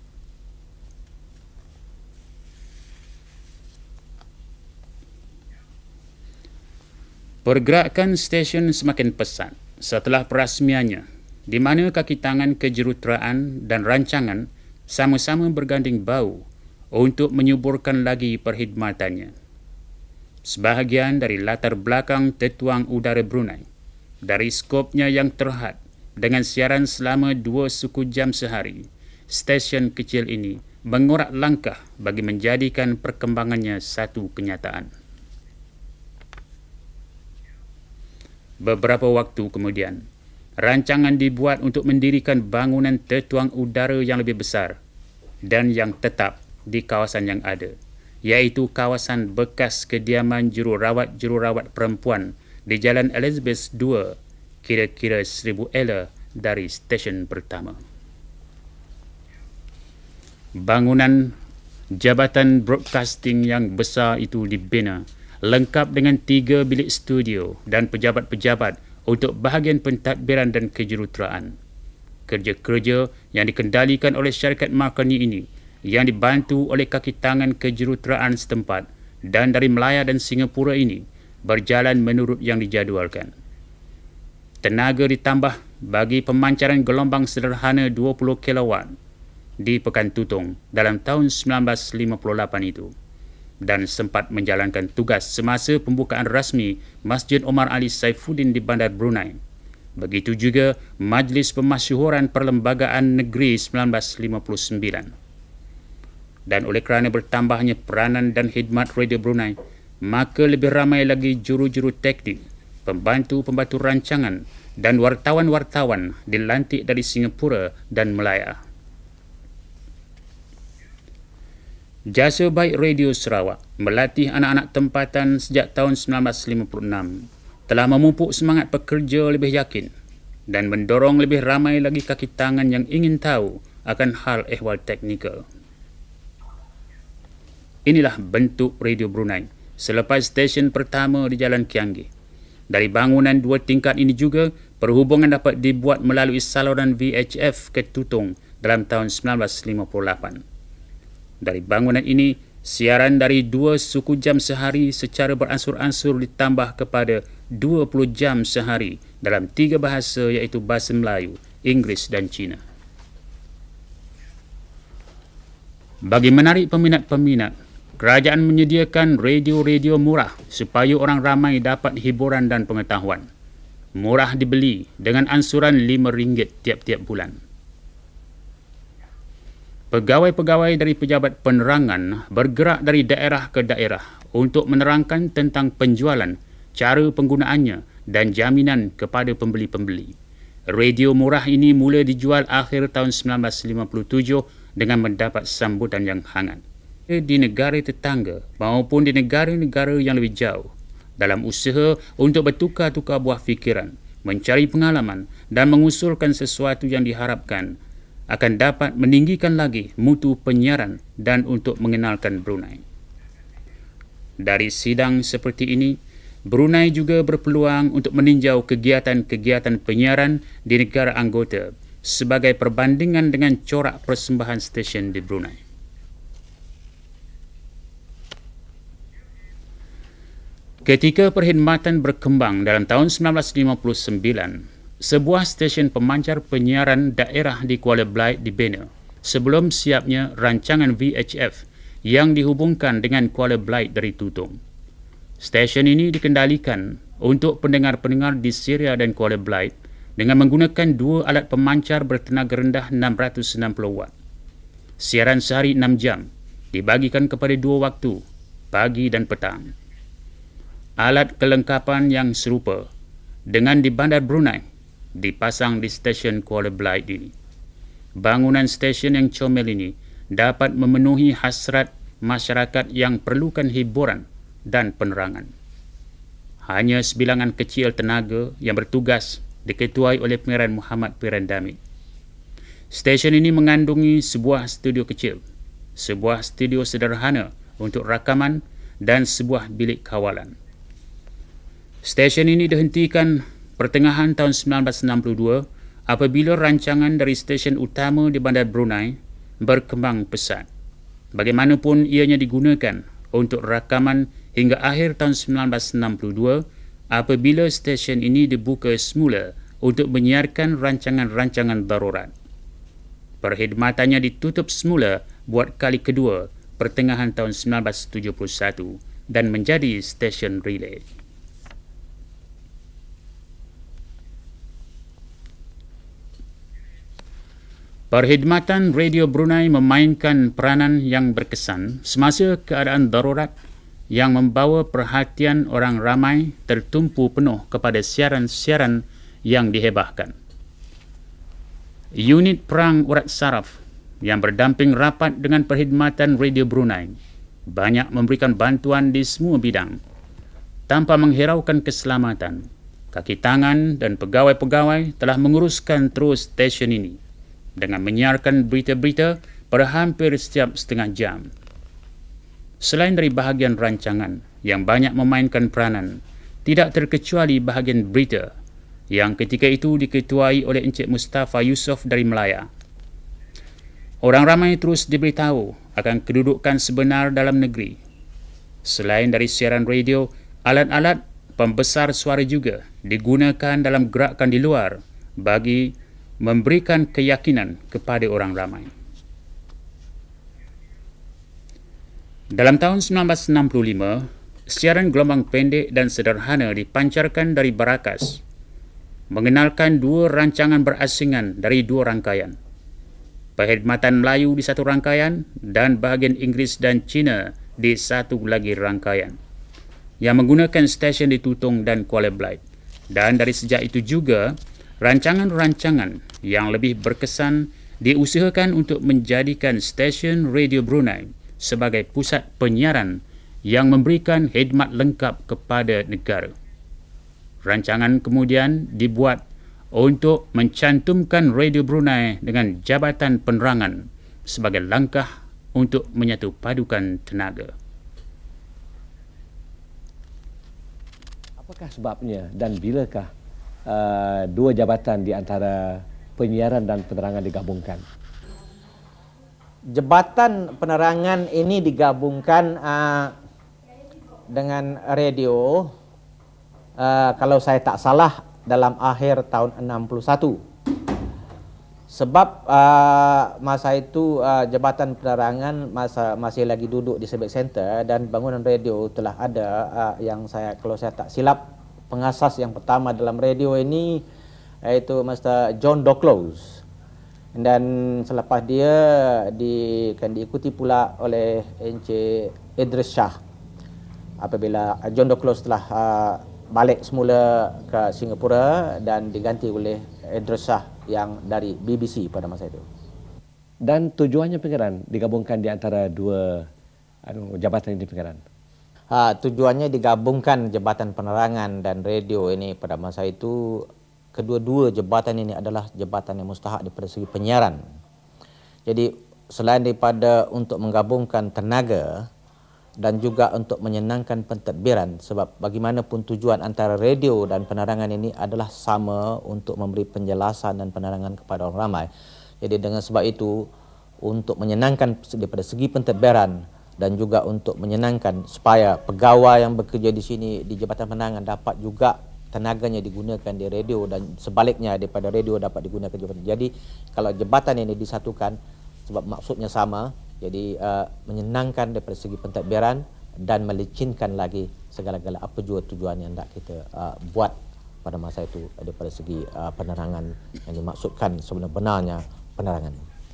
Speaker 2: Pergerakan stesen semakin pesat setelah perasmiannya, di mana kaki tangan kejuruteraan dan rancangan sama-sama berganding bahu untuk menyuburkan lagi perkhidmatannya. Sebahagian dari latar belakang tertuang udara Brunei, dari skopnya yang terhad dengan siaran selama dua suku jam sehari, stesen kecil ini mengorak langkah bagi menjadikan perkembangannya satu kenyataan. Beberapa waktu kemudian, rancangan dibuat untuk mendirikan bangunan tertuang udara yang lebih besar dan yang tetap di kawasan yang ada, iaitu kawasan bekas kediaman jururawat-jururawat perempuan di Jalan Elizabeth dua, kira-kira seribu ela dari stesen pertama. Bangunan Jabatan Broadcasting yang besar itu dibina, lengkap dengan tiga bilik studio dan pejabat-pejabat untuk bahagian pentadbiran dan kejuruteraan. Kerja-kerja yang dikendalikan oleh syarikat Marconi ini, yang dibantu oleh kaki tangan kejuruteraan setempat dan dari Melaya dan Singapura ini, berjalan menurut yang dijadualkan. Tenaga ditambah bagi pemancaran gelombang sederhana dua puluh kilowatt di Pekan Tutong dalam tahun sembilan belas lima puluh lapan itu, dan sempat menjalankan tugas semasa pembukaan rasmi Masjid Omar Ali Saifuddin di Bandar Brunei. Begitu juga Majlis Pemasyhuran Perlembagaan Negeri sembilan belas lima puluh sembilan. Dan oleh kerana bertambahnya peranan dan khidmat Radio Brunei, maka lebih ramai lagi juru-juru teknik, pembantu-pembantu rancangan dan wartawan-wartawan dilantik dari Singapura dan Melaya. Jasa Baik Radio Sarawak melatih anak-anak tempatan sejak tahun sembilan belas lima puluh enam telah memupuk semangat pekerja lebih yakin dan mendorong lebih ramai lagi kaki tangan yang ingin tahu akan hal ehwal teknikal. Inilah bentuk Radio Brunei selepas stesen pertama di Jalan Kianggih. Dari bangunan dua tingkat ini juga, perhubungan dapat dibuat melalui saluran V H F ke Tutong dalam tahun sembilan belas lima puluh lapan. Dari bangunan ini, siaran dari dua suku jam sehari secara beransur-ansur ditambah kepada dua puluh jam sehari dalam tiga bahasa, iaitu bahasa Melayu, Inggeris dan Cina. Bagi menarik peminat-peminat, kerajaan menyediakan radio-radio murah supaya orang ramai dapat hiburan dan pengetahuan. Murah dibeli dengan ansuran lima ringgit tiap-tiap bulan. Pegawai-pegawai dari pejabat penerangan bergerak dari daerah ke daerah untuk menerangkan tentang penjualan, cara penggunaannya dan jaminan kepada pembeli-pembeli. Radio murah ini mula dijual akhir tahun sembilan belas lima puluh tujuh dengan mendapat sambutan yang hangat di negara tetangga maupun di negara-negara yang lebih jauh, dalam usaha untuk bertukar-tukar buah fikiran, mencari pengalaman dan mengusulkan sesuatu yang diharapkan akan dapat meninggikan lagi mutu penyiaran dan untuk mengenalkan Brunei. Dari sidang seperti ini, Brunei juga berpeluang untuk meninjau kegiatan-kegiatan penyiaran di negara anggota sebagai perbandingan dengan corak persembahan stesen di Brunei. Ketika perkhidmatan berkembang dalam tahun sembilan belas lima puluh sembilan, sebuah stesen pemancar penyiaran daerah di Kuala Belait dibina sebelum siapnya rancangan V H F yang dihubungkan dengan Kuala Belait dari Tutong. Stesen ini dikendalikan untuk pendengar-pendengar di Syria dan Kuala Belait dengan menggunakan dua alat pemancar bertenaga rendah enam ratus enam puluh watt. Siaran sehari enam jam dibagikan kepada dua waktu, pagi dan petang. Alat kelengkapan yang serupa dengan di Bandar Brunei dipasang di stesen Kuala Belait ini. Bangunan stesen yang comel ini dapat memenuhi hasrat masyarakat yang perlukan hiburan dan penerangan. Hanya sebilangan kecil tenaga yang bertugas diketuai oleh Pangeran Muhammad Piran Damit. Stesen ini mengandungi sebuah studio kecil, sebuah studio sederhana untuk rakaman dan sebuah bilik kawalan. Stesen ini dihentikan pertengahan tahun sembilan belas enam puluh dua apabila rancangan dari stesen utama di Bandar Brunei berkembang pesat. Bagaimanapun ianya digunakan untuk rakaman hingga akhir tahun sembilan belas enam puluh dua apabila stesen ini dibuka semula untuk menyiarkan rancangan-rancangan darurat. Perkhidmatannya ditutup semula buat kali kedua pertengahan tahun sembilan belas tujuh puluh satu dan menjadi stesen relay. Perkhidmatan Radio Brunei memainkan peranan yang berkesan semasa keadaan darurat yang membawa perhatian orang ramai tertumpu penuh kepada siaran-siaran yang dihebahkan. Unit Perang Urat Saraf yang berdamping rapat dengan Perkhidmatan Radio Brunei banyak memberikan bantuan di semua bidang. Tanpa menghiraukan keselamatan, kaki tangan dan pegawai-pegawai telah menguruskan terus stesen ini dengan menyiarkan berita-berita pada hampir setiap setengah jam. Selain dari bahagian rancangan yang banyak memainkan peranan, tidak terkecuali bahagian berita yang ketika itu diketuai oleh Encik Mustafa Yusof dari Melaya. Orang ramai terus diberitahu akan kedudukan sebenar dalam negeri. Selain dari siaran radio, alat-alat pembesar suara juga digunakan dalam gerakan di luar bagi memberikan keyakinan kepada orang ramai. Dalam tahun sembilan belas enam puluh lima, siaran gelombang pendek dan sederhana dipancarkan dari Barakas, mengenalkan dua rancangan berasingan dari dua rangkaian. Perkhidmatan Melayu di satu rangkaian dan bahagian Inggeris dan Cina di satu lagi rangkaian, yang menggunakan stesen di Tutong dan Kuala Belait. Dan dari sejak itu juga, rancangan-rancangan yang lebih berkesan diusahakan untuk menjadikan stesen Radio Brunei sebagai pusat penyiaran yang memberikan khidmat lengkap kepada negara. Rancangan kemudian dibuat untuk mencantumkan Radio Brunei dengan Jabatan Penerangan sebagai langkah untuk menyatu padukan tenaga.
Speaker 5: Apakah sebabnya dan bilakah uh, dua jabatan di antara penyiaran dan penerangan digabungkan?
Speaker 6: Jabatan penerangan ini digabungkan uh, dengan radio, uh, kalau saya tak salah, dalam akhir tahun enam puluh satu. Sebab uh, masa itu uh, Jabatan Penerangan masa masih lagi duduk di Civic Center dan bangunan radio telah ada, uh, yang saya kalau saya tak silap, pengasas yang pertama dalam radio ini iaitu Mister John Doclose. Dan selepas dia di, akan diikuti pula oleh Encik Idris Shah apabila John Doclose telah uh, balik semula ke Singapura dan diganti oleh Idris Shah yang dari B B C pada masa itu.
Speaker 5: Dan tujuannya pengeran digabungkan di antara dua anu, jabatan ini pengeran?
Speaker 6: Ha, tujuannya digabungkan Jabatan Penerangan dan Radio ini pada masa itu, kedua-dua jabatan ini adalah jabatan yang mustahak daripada segi penyiaran. Jadi selain daripada untuk menggabungkan tenaga dan juga untuk menyenangkan pentadbiran, sebab bagaimanapun tujuan antara radio dan penerangan ini adalah sama, untuk memberi penjelasan dan penerangan kepada orang ramai. Jadi dengan sebab itu, untuk menyenangkan daripada segi pentadbiran dan juga untuk menyenangkan supaya pegawai yang bekerja di sini di Jabatan Penerangan dapat juga tenaganya digunakan di radio dan sebaliknya daripada radio dapat digunakan jabatan. Jadi kalau jabatan ini disatukan sebab maksudnya sama, jadi uh, menyenangkan daripada segi pentadbiran dan melicinkan lagi segala-gala apa juga tujuan yang nak kita uh, buat pada masa itu daripada segi uh, penerangan yang dimaksudkan sebenarnya penerangan.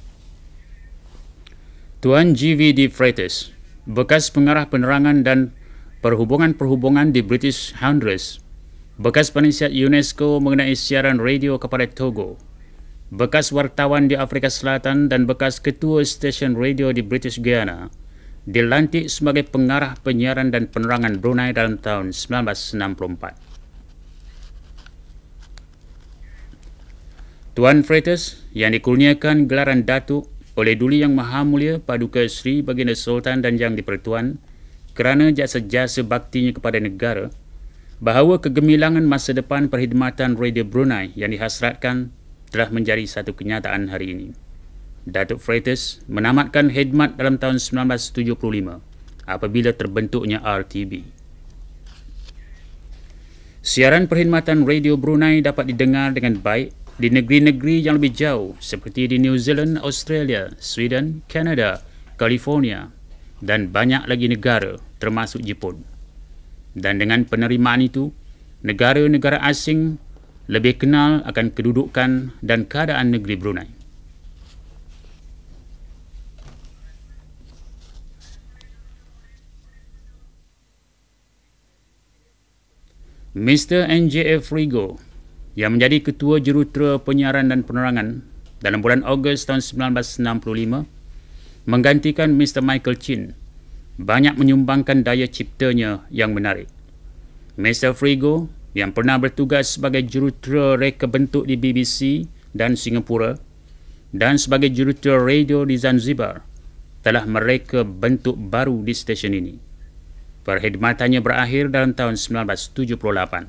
Speaker 2: Tuan G V D Freitas, bekas pengarah penerangan dan perhubungan-perhubungan di British Hundreds, bekas penasihat UNESCO mengenai siaran radio kepada Togo, bekas wartawan di Afrika Selatan dan bekas ketua stesen radio di British Guiana, dilantik sebagai pengarah penyiaran dan penerangan Brunei dalam tahun sembilan belas enam puluh empat. Tuan Freitas yang dikurniakan gelaran Datuk oleh Duli Yang Maha Mulia Paduka Seri Baginda Sultan dan Yang di-Pertuan kerana jasa-jasa baktinya kepada negara, bahawa kegemilangan masa depan perkhidmatan Radio Brunei yang dihasratkan telah menjadi satu kenyataan hari ini. Datuk Freitas menamatkan khidmat dalam tahun sembilan belas tujuh puluh lima apabila terbentuknya R T B. Siaran perkhidmatan Radio Brunei dapat didengar dengan baik di negeri-negeri yang lebih jauh seperti di New Zealand, Australia, Sweden, Kanada, California dan banyak lagi negara termasuk Jepun. Dan dengan penerimaan itu, negara-negara asing lebih kenal akan kedudukan dan keadaan negeri Brunei. Mister N J F Frigo yang menjadi Ketua Jurutera Penyiaran dan Penerangan dalam bulan Ogos tahun sembilan belas enam puluh lima menggantikan Mister Michael Chin, banyak menyumbangkan daya ciptanya yang menarik. Mister Frigo yang pernah bertugas sebagai jurutera reka bentuk di B B C dan Singapura dan sebagai jurutera radio di Zanzibar telah mereka bentuk baru di stesen ini. Perkhidmatannya berakhir dalam tahun sembilan belas tujuh puluh lapan.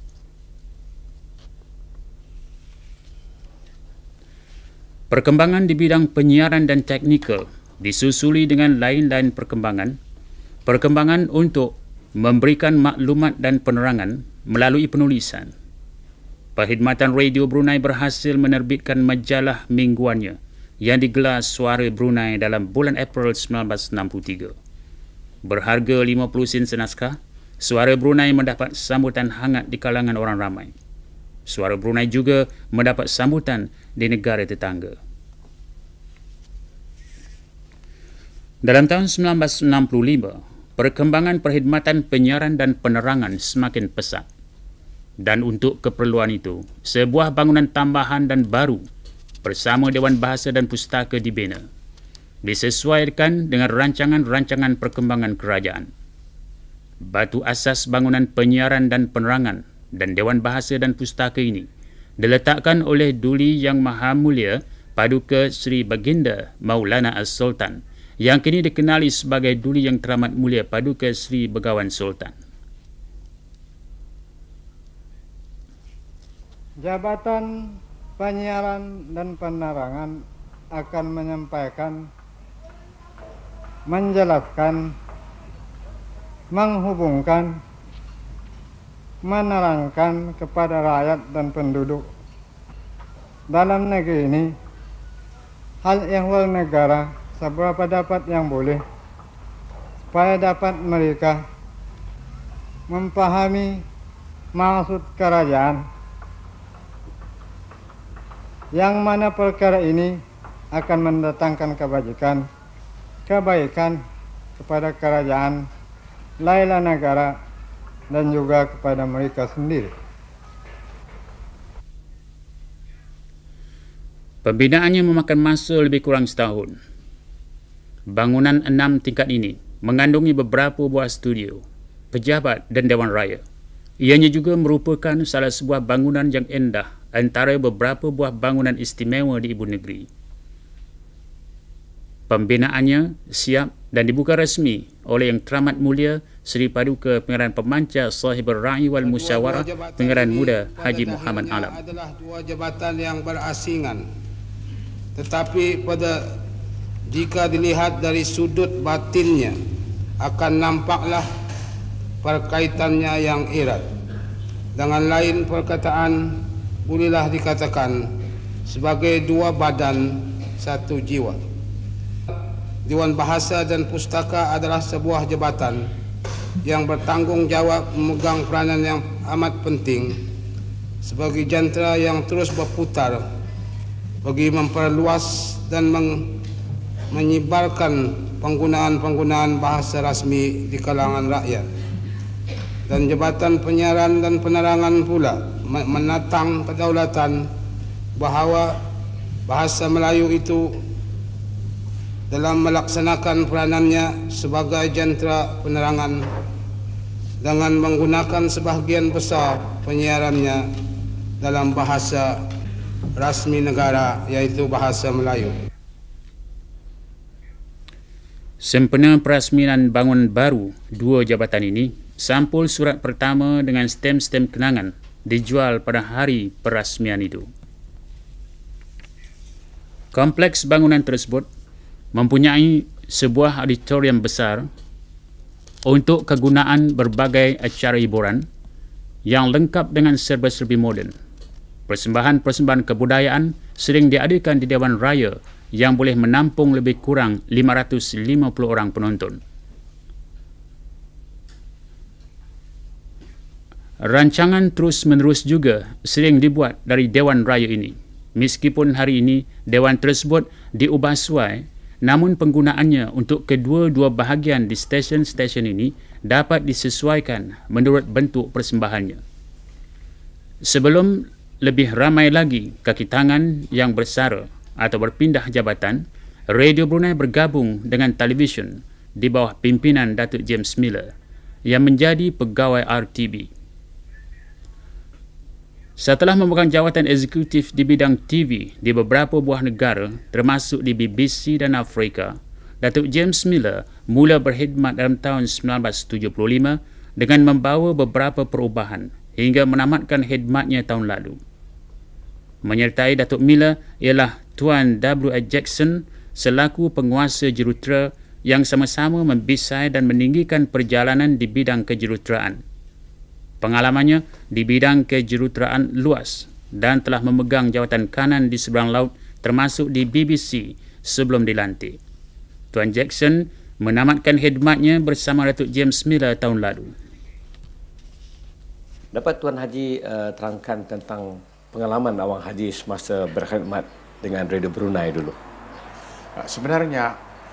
Speaker 2: Perkembangan di bidang penyiaran dan teknikal disusuli dengan lain-lain perkembangan. Perkembangan untuk memberikan maklumat dan penerangan melalui penulisan. Perkhidmatan Radio Brunei berhasil menerbitkan majalah mingguannya yang digelar Suara Brunei dalam bulan April sembilan belas enam puluh tiga. Berharga lima puluh sen senaskah, Suara Brunei mendapat sambutan hangat di kalangan orang ramai. Suara Brunei juga mendapat sambutan di negara tetangga. Dalam tahun sembilan belas enam puluh lima, perkembangan perkhidmatan penyiaran dan penerangan semakin pesat. Dan untuk keperluan itu, sebuah bangunan tambahan dan baru bersama Dewan Bahasa dan Pustaka dibina, disesuaikan dengan rancangan-rancangan perkembangan kerajaan. Batu asas bangunan penyiaran dan penerangan dan Dewan Bahasa dan Pustaka ini diletakkan oleh Duli Yang Maha Mulia Paduka Sri Baginda Maulana As-Sultan yang kini dikenali sebagai Duli Yang Teramat Mulia Paduka Sri Begawan Sultan.
Speaker 8: Jabatan Penyiaran dan Penerangan akan menyampaikan, menjelaskan, menghubungkan, menerangkan kepada rakyat dan penduduk dalam negeri ini hal ehwal negara seberapa dapat yang boleh, supaya dapat mereka memahami maksud kerajaan, yang mana perkara ini akan mendatangkan kebajikan, kebaikan kepada kerajaan, laila negara, dan juga kepada mereka sendiri.
Speaker 2: Pembinaannya memakan masa lebih kurang setahun. Bangunan enam tingkat ini mengandungi beberapa buah studio, pejabat dan Dewan Raya. Ianya juga merupakan salah sebuah bangunan yang indah antara beberapa buah bangunan istimewa di ibu negeri. Pembinaannya siap dan dibuka rasmi oleh Yang Teramat Mulia Seri Paduka Pangeran Pemancar Sahibul Ra'i wal Musyawarah Pangeran Muda Haji Muhammad Alam.
Speaker 9: Adalah dua jabatan yang berasingan, tetapi pada jika dilihat dari sudut batinnya akan nampaklah perkaitannya yang erat. Dengan lain perkataan, bolehlah dikatakan sebagai dua badan satu jiwa. Dewan Bahasa dan Pustaka adalah sebuah jabatan yang bertanggungjawab memegang peranan yang amat penting sebagai jentera yang terus berputar bagi memperluas dan meng menyebarkan penggunaan-penggunaan bahasa rasmi di kalangan rakyat. Dan Jabatan Penyiaran dan Penerangan pula menatang kedaulatan bahawa bahasa Melayu itu dalam melaksanakan peranannya sebagai jentera penerangan dengan menggunakan sebahagian besar penyiarannya dalam bahasa rasmi negara, iaitu bahasa Melayu.
Speaker 2: Sempena perasmian bangunan baru dua jabatan ini, sampul surat pertama dengan stem-stem kenangan dijual pada hari perasmian itu. Kompleks bangunan tersebut mempunyai sebuah auditorium besar untuk kegunaan berbagai acara hiburan yang lengkap dengan serba-serbi moden. Persembahan-persembahan kebudayaan sering diadakan di Dewan Raya yang boleh menampung lebih kurang lima ratus lima puluh orang penonton. Rancangan terus-menerus juga sering dibuat dari Dewan Raya ini. Meskipun hari ini Dewan tersebut diubah suai, namun penggunaannya untuk kedua-dua bahagian di stesen-stesen ini dapat disesuaikan menurut bentuk persembahannya. Sebelum lebih ramai lagi kaki tangan yang bersara atau berpindah jabatan, Radio Brunei bergabung dengan televisyen di bawah pimpinan Datuk James Miller yang menjadi pegawai R T B. Setelah memegang jawatan eksekutif di bidang T V di beberapa buah negara termasuk di B B C dan Afrika, Datuk James Miller mula berkhidmat dalam tahun sembilan belas tujuh puluh lima dengan membawa beberapa perubahan hingga menamatkan khidmatnya tahun lalu. Menyertai Datuk Miller ialah Tuan W A Jackson selaku penguasa jurutera yang sama-sama membisai dan meninggikan perjalanan di bidang kejuruteraan. Pengalamannya di bidang kejuruteraan luas dan telah memegang jawatan kanan di seberang laut termasuk di B B C sebelum dilantik. Tuan Jackson menamatkan khidmatnya bersama Datuk James Miller tahun lalu.
Speaker 5: Dapat Tuan Haji uh, terangkan tentang pengalaman Awang Haji semasa berkhidmat dengan Radio Brunei dulu?
Speaker 10: Sebenarnya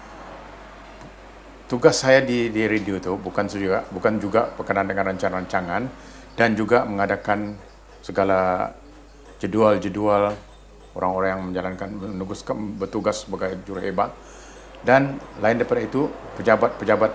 Speaker 10: tugas saya di, di radio itu bukan juga bukan juga berkenaan dengan rancangan-rancangan dan juga mengadakan segala jadual-jadual orang-orang yang menjalankan menuguskan bertugas sebagai juruhebat. Dan lain daripada itu, pejabat-pejabat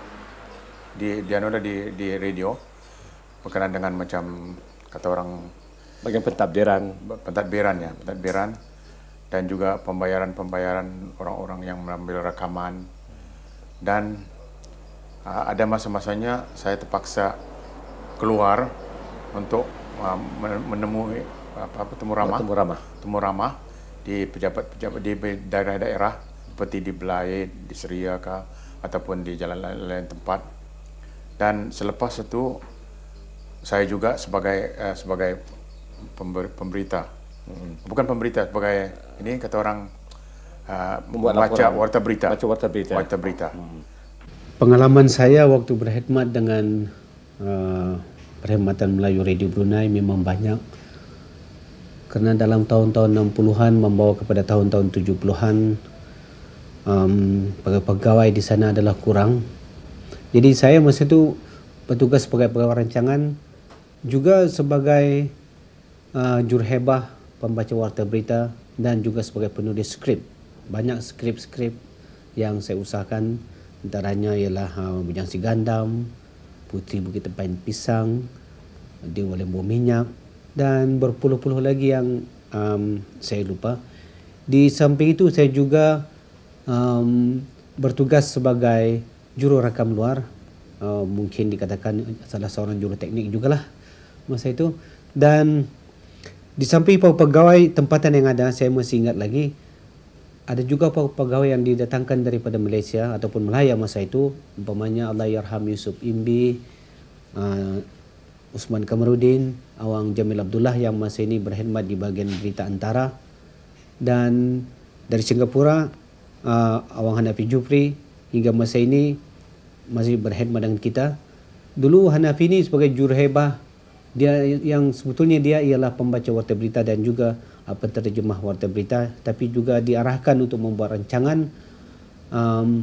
Speaker 10: di di, di di radio berkenaan dengan macam kata orang
Speaker 5: bagian pentadbiran,
Speaker 10: pentadbiran ya, pentadbiran dan juga pembayaran-pembayaran orang-orang yang mengambil rakaman. Dan uh, ada masa-masanya saya terpaksa keluar untuk uh, menemui apa, apa temu ramah,
Speaker 5: temu ramah,
Speaker 10: temu ramah di pejabat-pejabat di daerah-daerah seperti di Belait, di Seria kah, ataupun di jalan lain-lain tempat. Dan selepas itu saya juga sebagai uh, sebagai pember, pemberita, hmm. bukan pemberita, sebagai ini kata orang uh, membaca warta berita.
Speaker 5: Baca warta berita.
Speaker 10: Warta berita.
Speaker 5: Hmm.
Speaker 11: Pengalaman saya waktu berkhidmat dengan uh, Perkhidmatan Melayu Radio Brunei memang banyak. Kerana dalam tahun-tahun enam puluhan membawa kepada tahun-tahun tujuh puluhan, Um, pegawai di sana adalah kurang. Jadi saya masa itu bertugas sebagai pegawai rancangan, juga sebagai uh, juruhebah pembaca warta berita dan juga sebagai penulis skrip. Banyak skrip-skrip yang saya usahakan, antaranya ialah uh, Bujang Si Gandam, Puteri Bukit Tempain Pisang, Dewa Lembu Minyak dan berpuluh-puluh lagi yang um, saya lupa. Di samping itu saya juga Um, bertugas sebagai juru rakam luar, uh, mungkin dikatakan salah seorang juru teknik jugalah masa itu. Dan di samping pegawai tempatan yang ada, saya masih ingat lagi ada juga pegawai yang didatangkan daripada Malaysia ataupun Melaya masa itu, umpamanya Allahyarham Yusuf Imbi, uh, Usman Kamarudin, Awang Jamil Abdullah yang masa ini berkhidmat di bahagian berita antara, dan dari Singapura Uh, Awang Hanafi Jupri hingga masa ini masih berkhidmat dengan kita. Dulu Hanafi ini sebagai juruhebah, dia yang sebetulnya dia ialah pembaca warta berita dan juga uh, penterjemah warta berita, tapi juga diarahkan untuk membuat rancangan, um,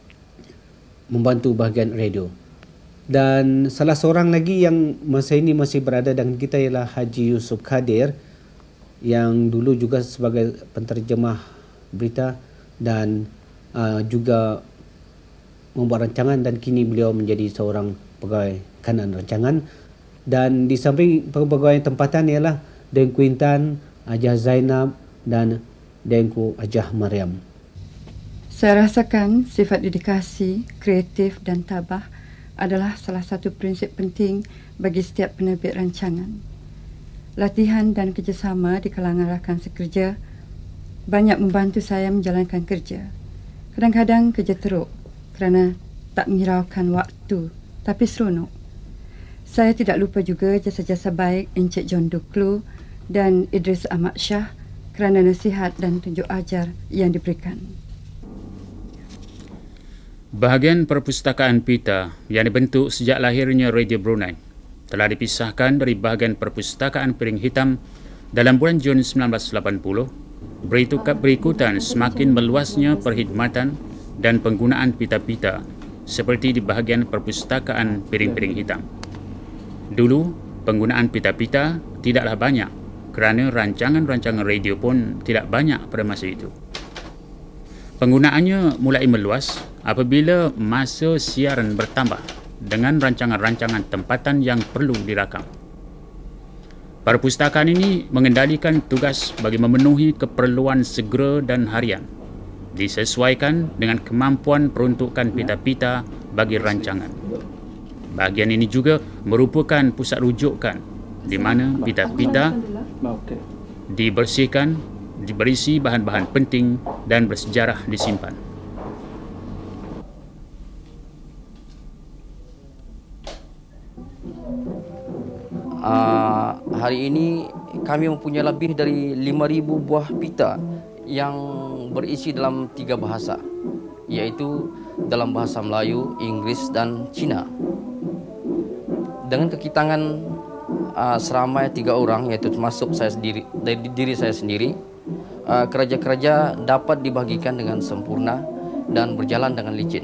Speaker 11: membantu bahagian radio. Dan salah seorang lagi yang masa ini masih berada dengan kita ialah Haji Yusuf Khadir, yang dulu juga sebagai penterjemah berita dan uh, juga membuat rancangan, dan kini beliau menjadi seorang pegawai kanan rancangan. Dan di samping pegawai tempatan ialah Dengku Intan, Ajah Zainab dan Dengku Ajah Mariam.
Speaker 12: Saya rasakan sifat dedikasi, kreatif dan tabah adalah salah satu prinsip penting bagi setiap penerbit rancangan. Latihan dan kerjasama di kalangan rakan sekerja banyak membantu saya menjalankan kerja. Kadang-kadang kerja teruk kerana tak menghiraukan waktu, tapi seronok. Saya tidak lupa juga jasa-jasa baik Encik John Duklu dan Idris Ahmad Shah kerana nasihat dan tunjuk ajar yang diberikan.
Speaker 2: Bahagian perpustakaan pita yang dibentuk sejak lahirnya Radio Brunei telah dipisahkan dari bahagian perpustakaan piring hitam dalam bulan Jun sembilan belas lapan puluh. Berikutan semakin meluasnya perkhidmatan dan penggunaan pita-pita seperti di bahagian perpustakaan piring-piring hitam. Dulu, penggunaan pita-pita tidaklah banyak kerana rancangan-rancangan radio pun tidak banyak pada masa itu. Penggunaannya mulai meluas apabila masa siaran bertambah dengan rancangan-rancangan tempatan yang perlu dirakam. Perpustakaan ini mengendalikan tugas bagi memenuhi keperluan segera dan harian, disesuaikan dengan kemampuan peruntukan pita-pita bagi rancangan. Bahagian ini juga merupakan pusat rujukan di mana pita-pita dibersihkan, diberisi bahan-bahan penting dan bersejarah disimpan.
Speaker 7: Uh, hari ini kami mempunyai lebih dari lima ribu buah pita yang berisi dalam tiga bahasa, iaitu dalam bahasa Melayu, Inggeris dan Cina. Dengan kekitangan uh, seramai tiga orang, iaitu termasuk saya sendiri, dari diri saya sendiri, uh, kerja-kerja dapat dibagikan dengan sempurna dan berjalan dengan licin.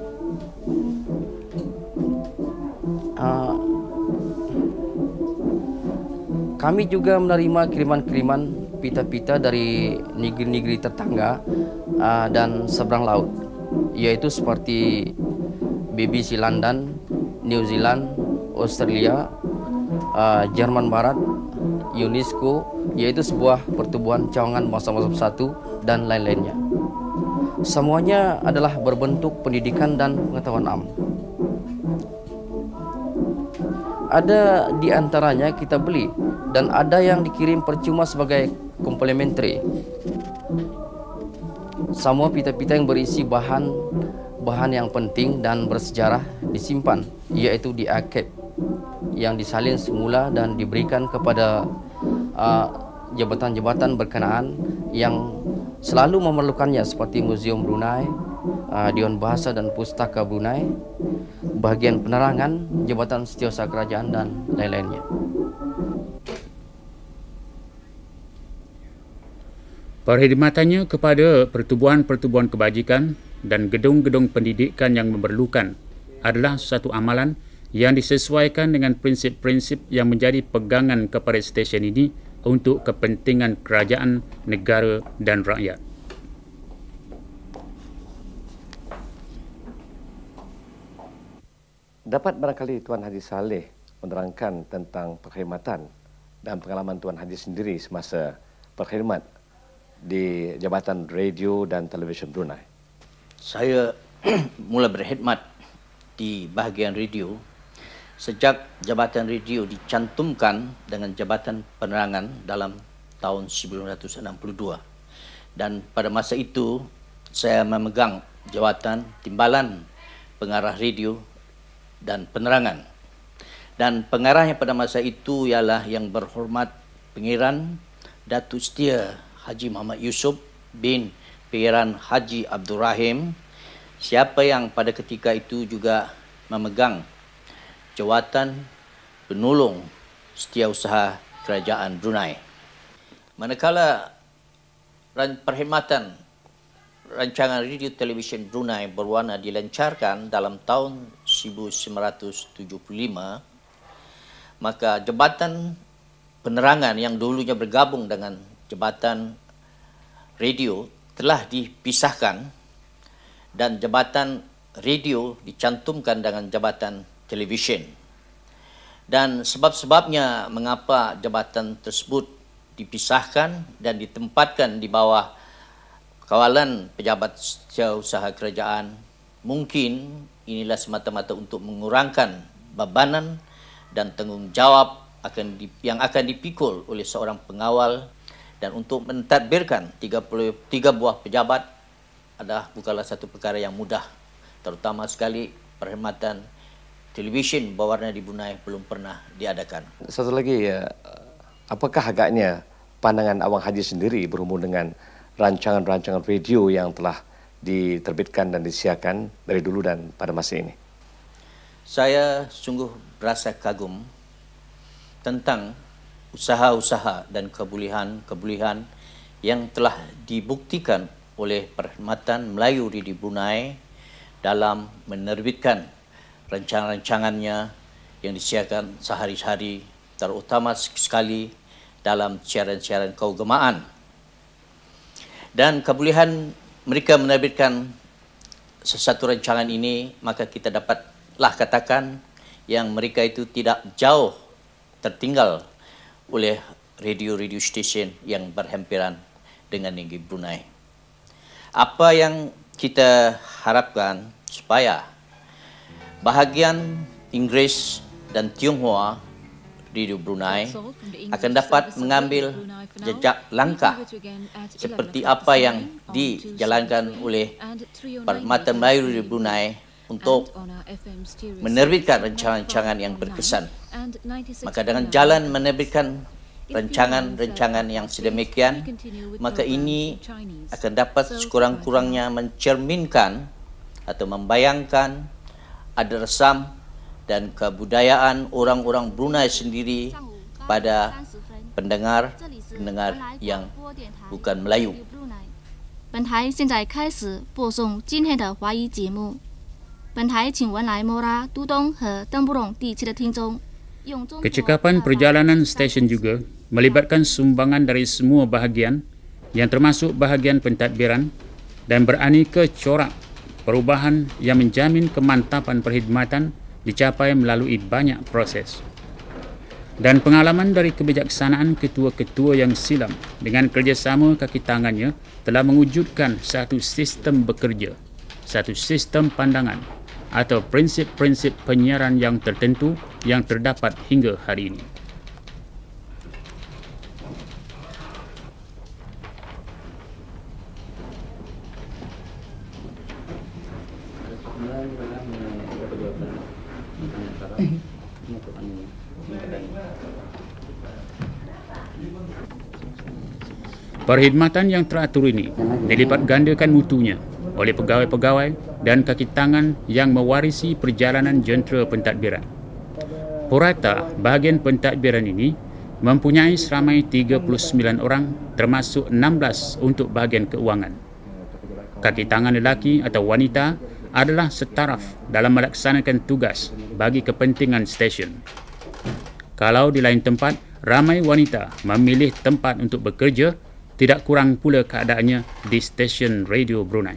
Speaker 7: Uh, Kami juga menerima kiriman-kiriman pita-pita dari negeri-negeri tetangga uh, dan seberang laut, iaitu seperti B B C London, New Zealand, Australia, uh, Jerman Barat, UNESCO, iaitu sebuah pertubuhan cawangan masa-masa bersatu dan lain-lainnya. Semuanya adalah berbentuk pendidikan dan pengetahuan am. Ada di antaranya kita beli dan ada yang dikirim percuma sebagai komplementari. Semua pita-pita yang berisi bahan bahan yang penting dan bersejarah disimpan, iaitu di archive yang disalin semula dan diberikan kepada uh, jabatan-jabatan berkenaan yang selalu memerlukannya, seperti Museum Brunei, uh, Dewan Bahasa dan Pustaka Brunei, bahagian penerangan, Jabatan Setiausaha Kerajaan dan lain-lainnya.
Speaker 2: Perkhidmatannya kepada pertubuhan-pertubuhan kebajikan dan gedung-gedung pendidikan yang memerlukan adalah satu amalan yang disesuaikan dengan prinsip-prinsip yang menjadi pegangan kepada stesen ini untuk kepentingan kerajaan, negara dan rakyat.
Speaker 5: Dapat barangkali Tuan Haji Saleh menerangkan tentang perkhidmatan dan pengalaman Tuan Haji sendiri semasa berkhidmat di Jabatan Radio dan Televisyen Brunei?
Speaker 13: Saya mula berkhidmat di bahagian radio sejak Jabatan Radio dicantumkan dengan Jabatan Penerangan dalam tahun seribu sembilan ratus enam puluh dua. Dan pada masa itu saya memegang jawatan Timbalan Pengarah Radio dan Penerangan. Dan pengarahnya pada masa itu ialah Yang Berhormat Pengiran Datuk Setia Haji Muhammad Yusof bin Pengiran Haji Abdul Rahim, siapa yang pada ketika itu juga memegang jawatan Penolong Setiausaha Kerajaan Brunei. Manakala perkhidmatan rancangan radio televisyen Brunei berwarna dilancarkan dalam tahun seribu sembilan ratus tujuh puluh lima, maka Jabatan Penerangan yang dulunya bergabung dengan Jabatan Radio telah dipisahkan dan Jabatan Radio dicantumkan dengan Jabatan Televisyen. Dan sebab-sebabnya mengapa jabatan tersebut dipisahkan dan ditempatkan di bawah kawalan pejabat setiausaha kerajaan, mungkin inilah semata-mata untuk mengurangkan bebanan dan tanggungjawab akan di, yang akan dipikul oleh seorang pengawal, dan untuk mentadbirkan tiga puluh tiga buah pejabat adalah bukanlah satu perkara yang mudah, terutama sekali perkhidmatan televisyen berwarna di Brunei belum pernah diadakan.
Speaker 5: Satu lagi, apakah agaknya pandangan Awang Haji sendiri berhubung dengan rancangan-rancangan radio yang telah diterbitkan dan disiarkan dari dulu dan pada masa ini?
Speaker 13: Saya sungguh berasa kagum tentang usaha-usaha dan kebolehan-kebolehan yang telah dibuktikan oleh Perkhidmatan Melayu di Brunei dalam menerbitkan rancangan-rancangannya yang disiarkan sehari-hari terutama sekali dalam siaran-siaran keagamaan. Dan kebolehan mereka menerbitkan sesuatu rancangan ini, maka kita dapatlah katakan yang mereka itu tidak jauh tertinggal oleh radio-radio stesen yang berhampiran dengan negeri Brunei. Apa yang kita harapkan supaya bahagian Inggeris dan Tionghoa Radio Brunei akan dapat mengambil jejak langkah seperti apa yang dijalankan oleh Perkhidmatan Melayu Radio Brunei untuk menerbitkan rancangan-rancangan yang berkesan. Maka dengan jalan menerbitkan rancangan-rancangan yang sedemikian, maka ini akan dapat sekurang-kurangnya mencerminkan atau membayangkan ada resam dan kebudayaan orang-orang Brunei sendiri pada pendengar-pendengar yang bukan Melayu.
Speaker 1: 本台现在开始播送今天的华语节目。本台请文莱莫拉、都东和登布隆地区的听众用中。
Speaker 2: Kecekapan perjalanan stesen juga melibatkan sumbangan dari semua bahagian yang termasuk bahagian pentadbiran dan beraneka corak perubahan yang menjamin kemantapan perkhidmatan dicapai melalui banyak proses. Dan pengalaman dari kebijaksanaan ketua-ketua yang silam dengan kerjasama kaki tangannya telah mewujudkan satu sistem bekerja, satu sistem pandangan atau prinsip-prinsip penyiaran yang tertentu yang terdapat hingga hari ini. Perkhidmatan yang teratur ini dilipat gandakan mutunya oleh pegawai-pegawai dan kaki tangan yang mewarisi perjalanan jentera pentadbiran. Purata bahagian pentadbiran ini mempunyai seramai tiga puluh sembilan orang termasuk enam belas untuk bahagian keuangan. Kaki tangan lelaki atau wanita adalah setaraf dalam melaksanakan tugas bagi kepentingan stesen. Kalau di lain tempat ramai wanita memilih tempat untuk bekerja, tidak kurang pula keadaannya di stesen Radio Brunei.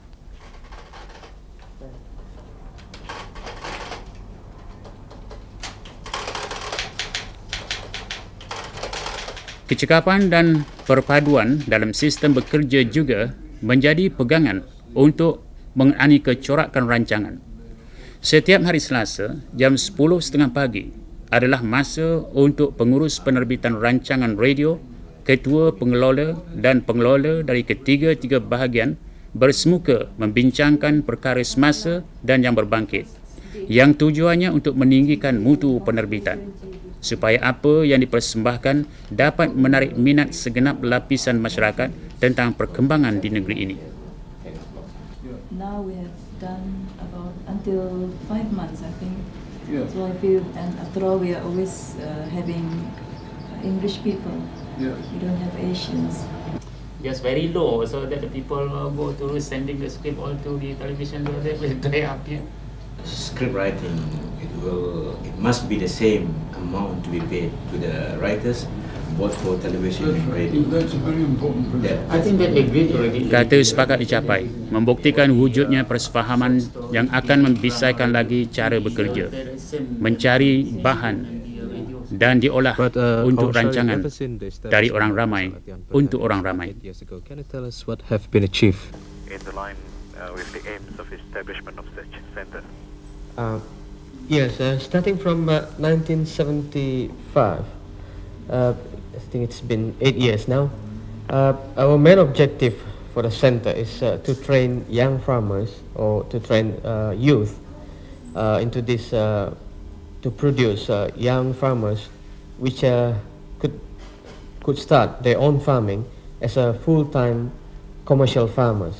Speaker 2: Kecekapan dan perpaduan dalam sistem bekerja juga menjadi pegangan untuk menganeka corakkan rancangan. Setiap hari Selasa, jam sepuluh tiga puluh pagi adalah masa untuk pengurus penerbitan rancangan radio, ketua pengelola dan pengelola dari ketiga-tiga bahagian bersemuka membincangkan perkara semasa dan yang berbangkit, yang tujuannya untuk meninggikan mutu penerbitan, supaya apa yang dipersembahkan dapat menarik minat segenap lapisan masyarakat tentang perkembangan di negeri ini.
Speaker 24: Now we have done about until five months, I think. Yeah. So I feel, and after all, we are always uh, having English people. Yeah. We don't have Asians.
Speaker 2: Just very low, so that the people uh, go to sending the script all to the television, so that will play up here.
Speaker 14: Script writing, it will, it must be the same amount to be paid to the writers, both for television and radio. That's a very important principle.
Speaker 2: I think that agreed already. Kata sepakat dicapai, membuktikan wujudnya persefahaman yang akan membisaikan lagi cara bekerja, mencari bahan dan diolah But, uh, untuk rancangan dari orang ramai untuk orang ramai.
Speaker 15: Can you tell us what have been achieved
Speaker 16: in the line uh, with the aims of establishment of such center?
Speaker 3: Uh, yes, uh, starting from uh, nineteen seventy-five, uh, I think it's been eight years now. Uh, our main objective for the center is uh, to train young farmers or to train uh, youth uh, into this. Uh, to produce uh, young farmers which uh, could could start their own farming as a full-time commercial farmers.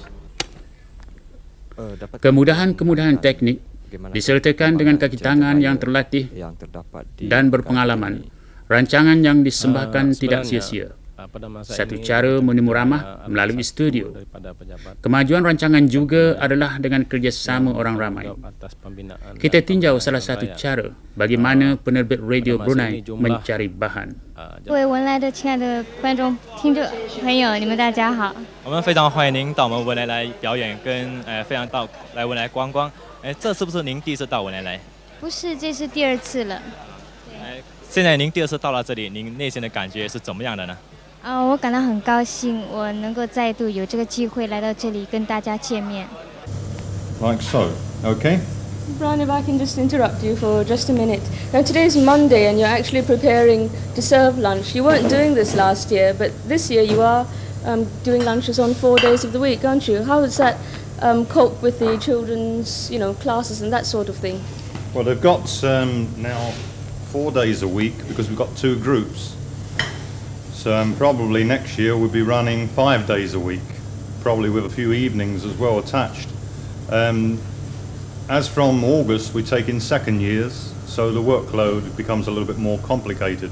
Speaker 2: Kemudahan-kemudahan teknik disertakan dengan kaki tangan yang terlatih dan berpengalaman, rancangan yang disembahkan tidak sia-sia. Satu cara menemu ramah melalui studio. Kemajuan rancangan juga adalah dengan kerjasama orang ramai. Kita tinjau salah satu cara bagaimana penerbit Radio Brunei mencari bahan.
Speaker 17: 各位文莱的亲爱的观众、听众朋友，你们大家好。
Speaker 18: 我们非常欢迎您到我们文莱来表演，跟呃非常到来文莱观光。哎，这是不是您第一次到文莱来？
Speaker 17: 不是，这是第二次了。
Speaker 18: 哎，现在您第二次到了这里，您内心的感觉是怎么样的呢？
Speaker 17: 啊，我感到很高兴，我能够再度有这个机会来到这里跟大家见面。
Speaker 19: Like so, okay.
Speaker 20: Brian, if I can just interrupt you for just a minute. Now today's Monday and you're actually preparing to serve lunch. You weren't doing this last year, but this year you are um, doing lunches on four days of the week, aren't you? How does that um, cope with the children's, you know, classes and that sort of thing?
Speaker 19: Well, they've got um, now four days a week because we've got two groups. So um, probably next year we'll be running five days a week, probably with a few evenings as well attached. Um, as from August, we take in second years, so the workload becomes a little bit more complicated.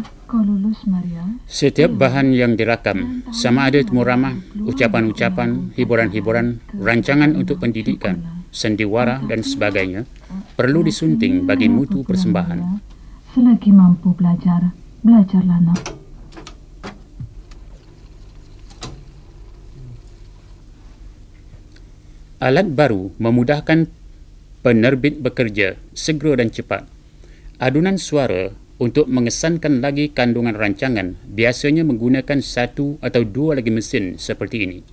Speaker 2: Setiap bahan yang dirakam, sama ada temu ramah, ucapan-ucapan, hiburan-hiburan, rancangan untuk pendidikan, sandiwara dan sebagainya, perlu disunting bagi mutu persembahan.
Speaker 24: Selagi mampu belajar, belajarlah nak.
Speaker 2: Alat baru memudahkan penerbit bekerja segera dan cepat. Adunan suara untuk mengesankan lagi kandungan rancangan biasanya menggunakan satu atau dua lagi mesin seperti ini.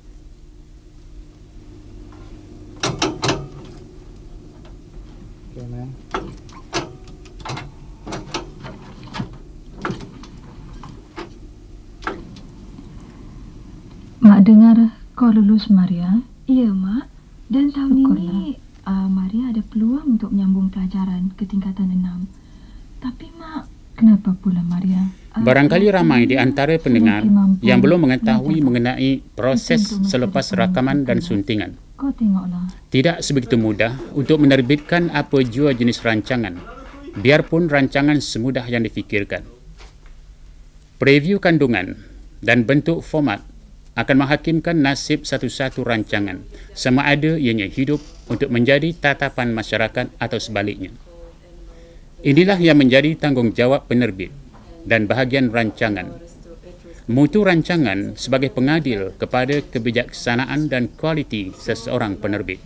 Speaker 24: Mak dengar kau lulus, Maria. Ya, Mak. Dan tahun Syukurlah. ini uh, Maria ada peluang untuk menyambung pelajaran ke tingkatan enam. Tapi, Mak, kenapa pula Maria? Uh,
Speaker 2: Barangkali ramai di antara pendengar yang belum mengetahui mengenai proses selepas rakaman dan suntingan.
Speaker 24: Kau tengoklah.
Speaker 2: Tidak sebegitu mudah untuk menerbitkan apa jua jenis rancangan, biarpun rancangan semudah yang difikirkan. Preview kandungan dan bentuk format akan menghakimkan nasib satu-satu rancangan, sama ada ianya hidup untuk menjadi tatapan masyarakat atau sebaliknya. Inilah yang menjadi tanggungjawab penerbit dan bahagian rancangan. Mutu rancangan sebagai pengadil kepada kebijaksanaan dan kualiti seseorang penerbit.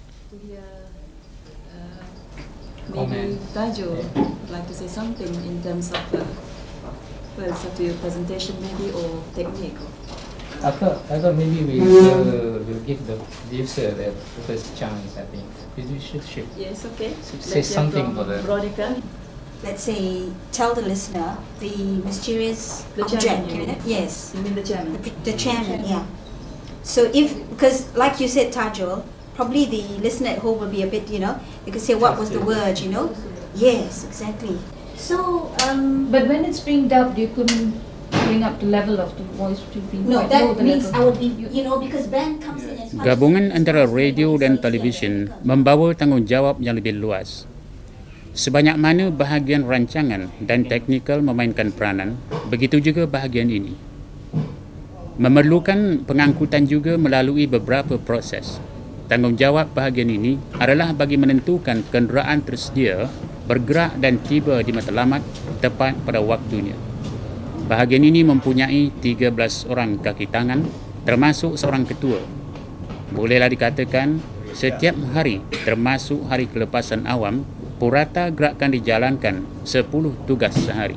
Speaker 25: Maybe Tajo would like to say something in terms of uh, well, it's up to your presentation maybe or technique.
Speaker 26: I thought, I thought maybe we uh, will give the producer the first chance, I think. We should, should
Speaker 25: yes, okay.
Speaker 26: say
Speaker 25: Let's
Speaker 26: something for the...
Speaker 25: Veronica.
Speaker 27: Let's say, tell the listener the mysterious
Speaker 25: The
Speaker 27: object.
Speaker 25: chairman, you mean?
Speaker 27: Yes.
Speaker 25: You mean the chairman?
Speaker 27: The, the chairman, yeah. So if, because like you said, Tajul, probably the listener at home will be a bit, you know, they could say, what was the word, you know? Yes, exactly. So, um...
Speaker 1: But when it's being dubbed, you couldn't bring up the level of the voice to be
Speaker 27: No,
Speaker 1: quite low
Speaker 27: that
Speaker 1: the
Speaker 27: means
Speaker 1: level.
Speaker 27: I would be, you know, because band comes in as part of-
Speaker 2: Gabungan antara radio dan televisyen membawa tanggungjawab yang lebih luas. Sebanyak mana bahagian rancangan dan teknikal memainkan peranan, begitu juga bahagian ini. Memerlukan pengangkutan juga melalui beberapa proses. Tanggungjawab bahagian ini adalah bagi menentukan kenderaan tersedia bergerak dan tiba di matlamat tepat pada waktunya. Bahagian ini mempunyai tiga belas orang kaki tangan, termasuk seorang ketua. Bolehlah dikatakan, setiap hari, termasuk hari kelepasan awam, purata gerakan dijalankan sepuluh tugas sehari.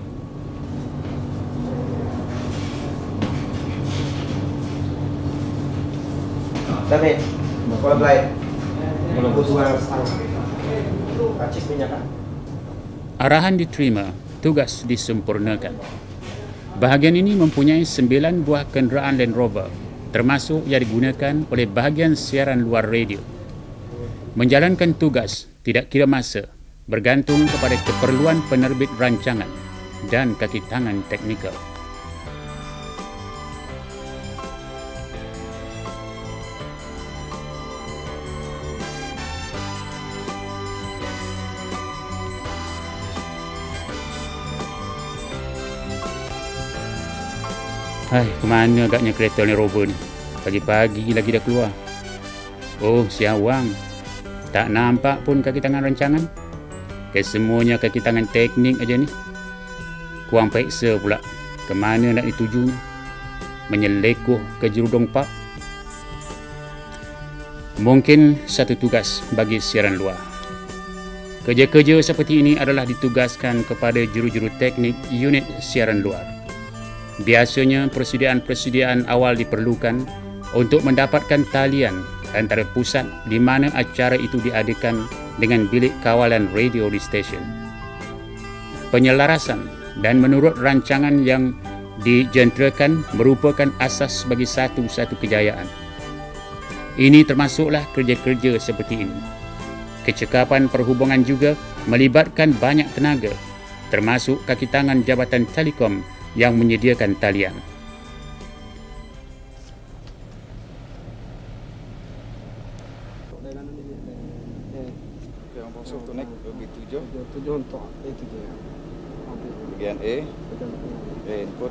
Speaker 6: David, kalau belai, menunggu suara setengah. Kacik minyak.
Speaker 2: Arahan diterima, tugas disempurnakan. Bahagian ini mempunyai sembilan buah kenderaan Land Rover, termasuk yang digunakan oleh bahagian siaran luar radio. Menjalankan tugas tidak kira masa, bergantung kepada keperluan penerbit rancangan dan kaki tangan teknikal. Hai, kemana agaknya kereta ni Rover ni? Pagi-pagi lagi dah keluar. Oh, siawang. Tak nampak pun kaki tangan rancangan. Kesemuanya kaki tangan teknik aja ni. Kurang periksa pula ke mana nak dituju. Menyelekuh ke Jurudong Park. Mungkin satu tugas bagi siaran luar. Kerja-kerja seperti ini adalah ditugaskan kepada juru-juru teknik unit siaran luar. Biasanya persediaan-persediaan awal diperlukan untuk mendapatkan talian antara pusat di mana acara itu diadakan dengan bilik kawalan radio di stesen. Penyelarasan dan menurut rancangan yang dijenterakan merupakan asas bagi satu-satu kejayaan. Ini termasuklah kerja-kerja seperti ini. Kecekapan perhubungan juga melibatkan banyak tenaga, termasuk kaki tangan Jabatan Telekom yang menyediakan talian.
Speaker 4: Bagian A, A input.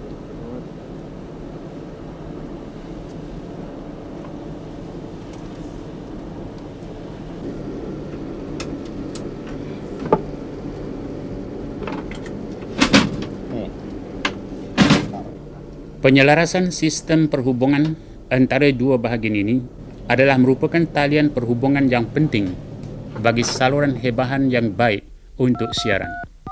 Speaker 2: Penyelarasan sistem perhubungan antara dua bahagian ini adalah merupakan talian perhubungan yang penting bagi saluran hebahan yang baik untuk siaran.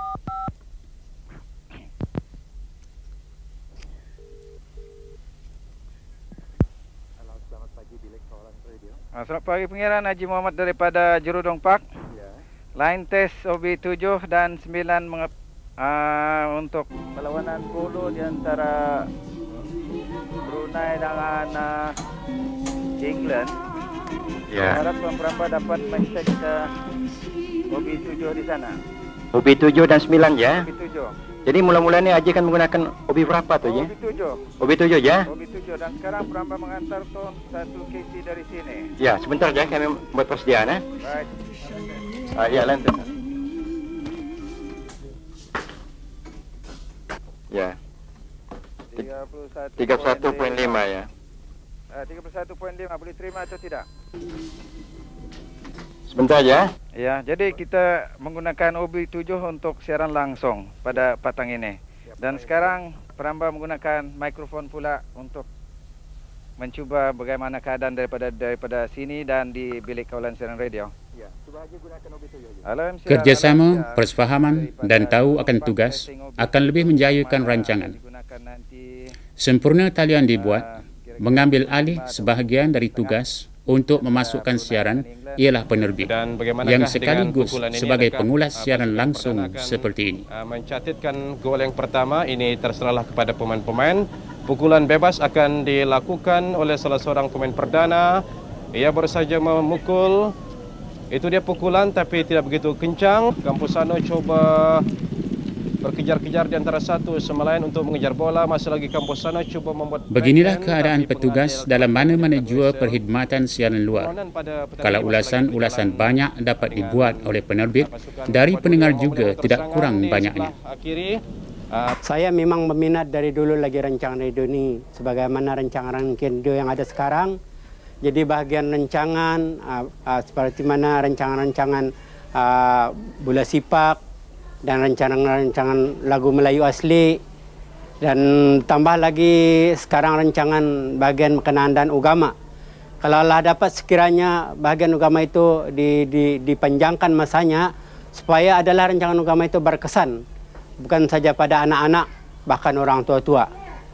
Speaker 4: Selamat pagi pengiran, Haji Muhammad daripada Jurudong Park. Ya. Line test O B tujuh dan sembilan mengep, uh, untuk perlawanan polo di antara Brunei dengan uh, England. Ya. Saya harap tuan-tuan dapat mencek uh, O B tujuh di sana.
Speaker 8: O B tujuh dan sembilan ya?
Speaker 4: O B tujuh.
Speaker 8: Jadi mula-mula ni Haji akan menggunakan O B berapa tu ya?
Speaker 4: O B tujuh.
Speaker 8: O B tujuh ya?
Speaker 4: O B tujuh dan sekarang peramba mengantar ton satu K C dari sini.
Speaker 8: Ya, sebentar ya kami buat persediaan eh.
Speaker 4: Baik.
Speaker 8: Ah, ya, lanjut. Ya. tiga puluh satu koma lima ya.
Speaker 4: Uh, tiga puluh satu koma lima boleh terima atau tidak?
Speaker 8: Sebentar ya.
Speaker 4: Ya, jadi kita menggunakan O B tujuh untuk siaran langsung pada petang ini. Dan sekarang peramba menggunakan mikrofon pula untuk mencuba bagaimana keadaan daripada daripada sini dan di bilik kawalan siaran radio. Ya, cuba aja gunakan O B tujuh.
Speaker 2: Kerjasama, persefahaman dan tahu akan tugas akan lebih menjayakan rancangan. Sempurna talian dibuat, mengambil alih sebahagian dari tugas untuk memasukkan siaran ialah penerbit yang sekaligus sebagai pengulas siaran langsung seperti ini.
Speaker 9: Mencatatkan gol yang pertama ini terserahlah kepada pemain-pemain. Pukulan bebas akan dilakukan oleh salah seorang pemain perdana. Ia baru saja memukul. Itu dia pukulan tapi tidak begitu kencang. Campusano coba berkejar-kejar di antara satu sama lain untuk mengejar bola. Masih lagi Campusano cuba membuat...
Speaker 2: Beginilah keadaan petugas dalam mana-mana jua perkhidmatan siaran luar. Kalau ulasan-ulasan banyak dapat dibuat oleh penerbit, dari pendengar juga tidak kurang banyaknya.
Speaker 10: Saya memang berminat dari dulu lagi rancangan radio ini. Sebagaimana rancangan-rancangan radio yang ada sekarang. Jadi bahagian rancangan, uh, uh, seperti mana rancangan-rancangan uh, bola sipak, dan rancangan-rancangan lagu Melayu asli, dan tambah lagi sekarang rancangan bahagian berkenaan dan agama. Kalau Allah dapat sekiranya bahagian agama itu di, di, dipanjangkan masanya supaya adalah rancangan agama itu berkesan, bukan saja pada anak-anak, bahkan orang tua-tua.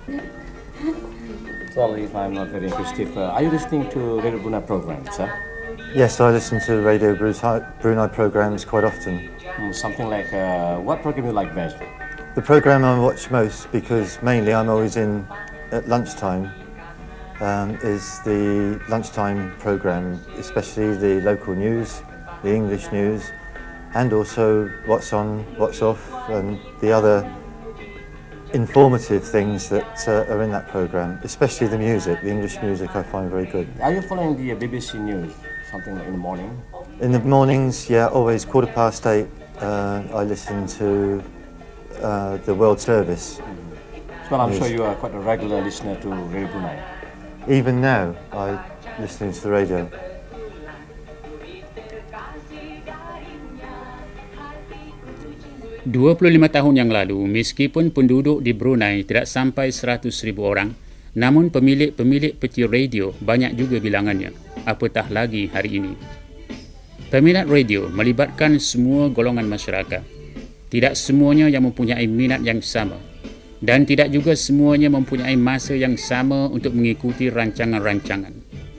Speaker 21: Sorry if I'm not very inquisitive. Uh, are you listening to Radio Brunei programs, sir?
Speaker 22: Yes, I listen to Radio Brunei programs quite often.
Speaker 21: Hmm, something like, uh, what program you like best?
Speaker 22: The program I watch most, because mainly I'm always in at lunchtime, um, is the lunchtime program, especially the local news, the English news, and also what's on, what's off, and the other informative things that uh, are in that program, especially the music, the English music I find very good.
Speaker 21: Are you following the uh, B B C News, something like in the morning?
Speaker 22: In the mornings, yeah, always quarter past eight, uh, I listen to uh, the World Service.
Speaker 21: Well, I'm
Speaker 22: Yes.
Speaker 21: sure you are quite a regular listener to Radio Brunei.
Speaker 22: Even now, I listening to the radio.
Speaker 2: dua puluh lima tahun yang lalu, meskipun penduduk di Brunei tidak sampai seratus ribu orang, namun pemilik-pemilik peti radio banyak juga bilangannya, apatah lagi hari ini. Peminat radio melibatkan semua golongan masyarakat. Tidak semuanya yang mempunyai minat yang sama, dan tidak juga semuanya mempunyai masa yang sama untuk mengikuti rancangan-rancangan.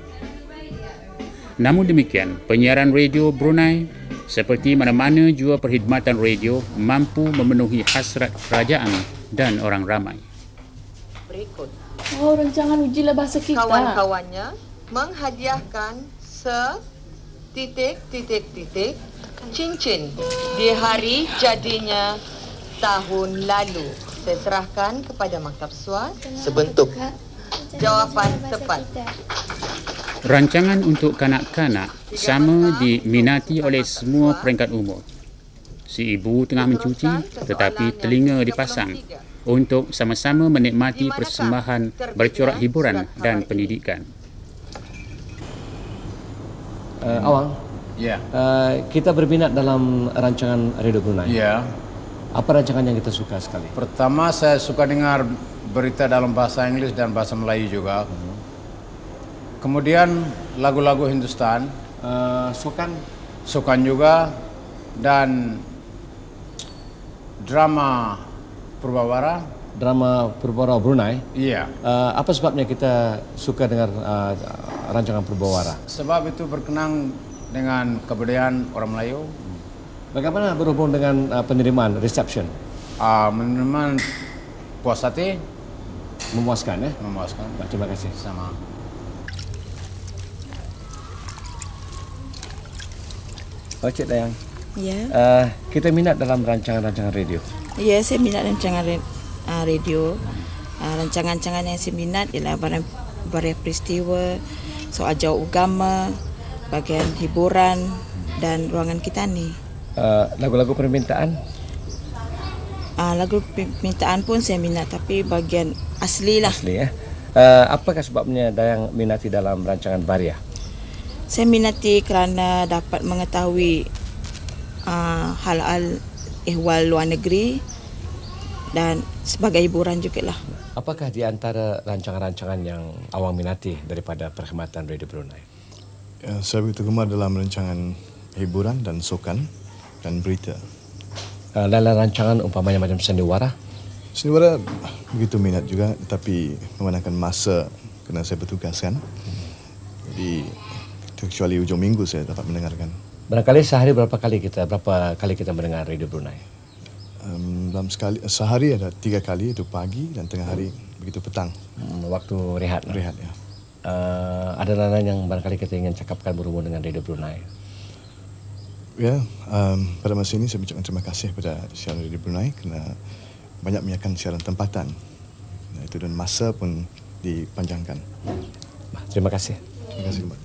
Speaker 2: Namun demikian, penyiaran radio Brunei seperti mana-mana jua perkhidmatan radio mampu memenuhi hasrat kerajaan dan orang ramai.
Speaker 5: Berikut.
Speaker 20: Oh, rancangan ujilah bahasa kita.
Speaker 5: Kawan-kawannya menghadiahkan se titik titik titik cincin di hari jadinya tahun lalu. Saya serahkan kepada Maktab Suat sebentuk jawapan tepat.
Speaker 2: Rancangan untuk kanak-kanak sama diminati oleh semua peringkat umur. Si ibu tengah mencuci tetapi telinga dipasang untuk sama-sama menikmati persembahan bercorak hiburan dan pendidikan.
Speaker 21: Uh, Awang,
Speaker 7: Ya.
Speaker 21: uh, kita berminat dalam rancangan Radio Brunei.
Speaker 7: Ya.
Speaker 21: Apa rancangan yang kita suka sekali?
Speaker 7: Pertama saya suka dengar berita dalam bahasa Inggris dan bahasa Melayu juga. Hmm. Kemudian lagu-lagu Hindustan,
Speaker 21: uh, sukan,
Speaker 7: sukan juga, dan drama Purbawara.
Speaker 21: Drama Purbawara Brunei.
Speaker 7: Iya.
Speaker 21: Uh, apa sebabnya kita suka dengar uh, rancangan Purbawara?
Speaker 7: Sebab itu berkenang dengan kebudayaan orang Melayu.
Speaker 21: Bagaimana berhubung dengan uh, penerimaan, reception?
Speaker 7: Uh, penerimaan puas hati.
Speaker 21: Memuaskan, ya?
Speaker 7: Memuaskan.
Speaker 21: Nah, terima kasih.
Speaker 7: Sama.
Speaker 21: Oh, Cik Dayang.
Speaker 5: Ya.
Speaker 21: Uh, kita minat dalam rancangan-rancangan radio.
Speaker 5: Ya, saya minat rancangan uh, radio. Uh, rancangan-rancangan yang saya minat ialah barang barang peristiwa, soal jauh agama, bagian hiburan dan ruangan kita ni.
Speaker 21: Uh, lagu-lagu permintaan?
Speaker 5: Uh, lagu permintaan pun saya minat, tapi bagian asli lah.
Speaker 21: Asli, ya. Uh, apakah sebabnya Dayang minati dalam rancangan Baria?
Speaker 5: Saya minati kerana dapat mengetahui uh, hal-hal ehwal luar negeri dan sebagai hiburan juga lah.
Speaker 21: Apakah di antara rancangan-rancangan yang awang minati daripada perkhidmatan Radio Brunei?
Speaker 11: Ya, saya begitu gemar dalam rancangan hiburan dan sukan dan berita.
Speaker 21: Uh, dalam rancangan umpamanya macam sandiwara?
Speaker 11: Sandiwara begitu minat juga, tetapi memandangkan masa kena saya bertugas kan. Jadi kecuali hujung minggu saya dapat mendengarkan.
Speaker 21: Barangkali sehari berapa kali kita berapa kali kita mendengar Radio Brunei?
Speaker 11: Um, dalam sekali sehari ada tiga kali, itu pagi dan tengah hari, begitu petang.
Speaker 21: Hmm, waktu rehat.
Speaker 11: Rehat ya.
Speaker 21: Uh, ada lain yang barangkali kita ingin cakapkan berhubung dengan Radio Brunei?
Speaker 11: Ya, um, pada masa ini saya ucapkan terima kasih kepada siaran Radio Brunei kerana banyak menyiarkan siaran tempatan. Nah, itu dan masa pun dipanjangkan.
Speaker 21: Terima kasih.
Speaker 11: Terima kasih kembali.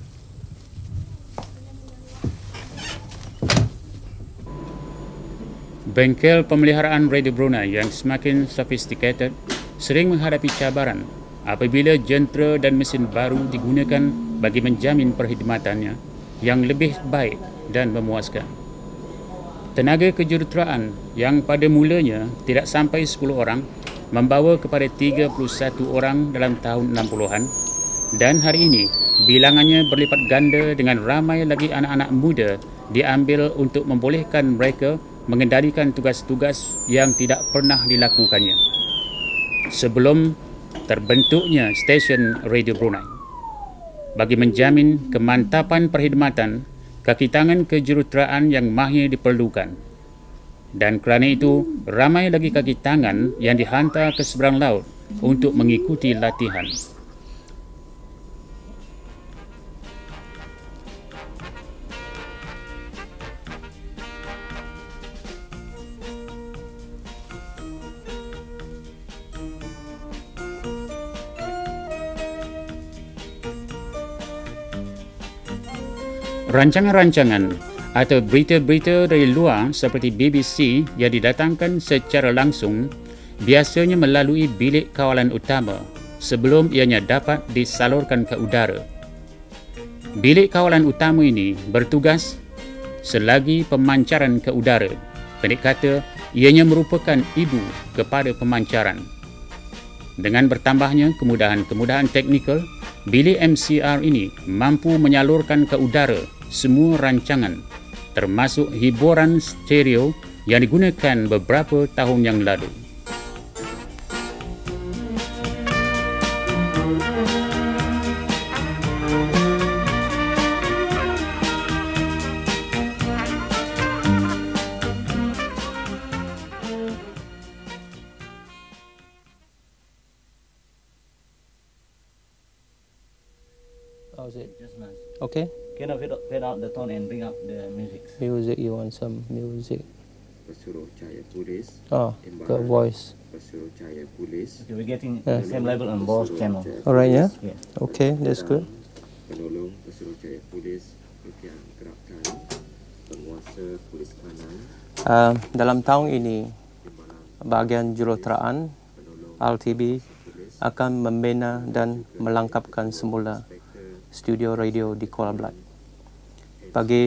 Speaker 2: Bengkel pemeliharaan Radio Brunei yang semakin sophisticated sering menghadapi cabaran apabila jentera dan mesin baru digunakan bagi menjamin perkhidmatannya yang lebih baik dan memuaskan. Tenaga kejuruteraan yang pada mulanya tidak sampai sepuluh orang membawa kepada tiga puluh satu orang dalam tahun enam puluhan dan hari ini bilangannya berlipat ganda dengan ramai lagi anak-anak muda diambil untuk membolehkan mereka mengendalikan tugas-tugas yang tidak pernah dilakukannya sebelum terbentuknya stesen Radio Brunei. Bagi menjamin kemantapan perkhidmatan, kaki tangan kejuruteraan yang mahir diperlukan. Dan kerana itu, ramai lagi kaki tangan yang dihantar ke seberang laut untuk mengikuti latihan. Rancangan-rancangan atau berita-berita dari luar seperti B B C yang didatangkan secara langsung biasanya melalui bilik kawalan utama sebelum ianya dapat disalurkan ke udara. Bilik kawalan utama ini bertugas selagi pemancaran ke udara. Pendek kata, ianya merupakan ibu kepada pemancaran. Dengan bertambahnya kemudahan-kemudahan teknikal, bilik M C R ini mampu menyalurkan ke udara semua rancangan, termasuk hiburan stereo yang digunakan beberapa tahun yang lalu.
Speaker 3: How's it?
Speaker 12: Just nice.
Speaker 3: Okay.
Speaker 12: Can I fade out, fade out the tone and bring up the music?
Speaker 3: Music, you want some music?
Speaker 12: Pesuruh Cahaya Polis.
Speaker 3: Oh, got voice.
Speaker 12: Pesuruh Cahaya Polis. Okay, we're getting
Speaker 3: Yeah.
Speaker 12: the same level on both channels.
Speaker 3: Alright, yeah?
Speaker 12: Yeah.
Speaker 3: Okay, that's good.
Speaker 12: Penolong Pesuruh Cahaya Polis, bagian gerakan penguasa polis kanan.
Speaker 3: Uh, dalam tahun ini, bahagian juruteraan R T B akan membina dan melengkapkan semula studio radio di Kuala Belait bagi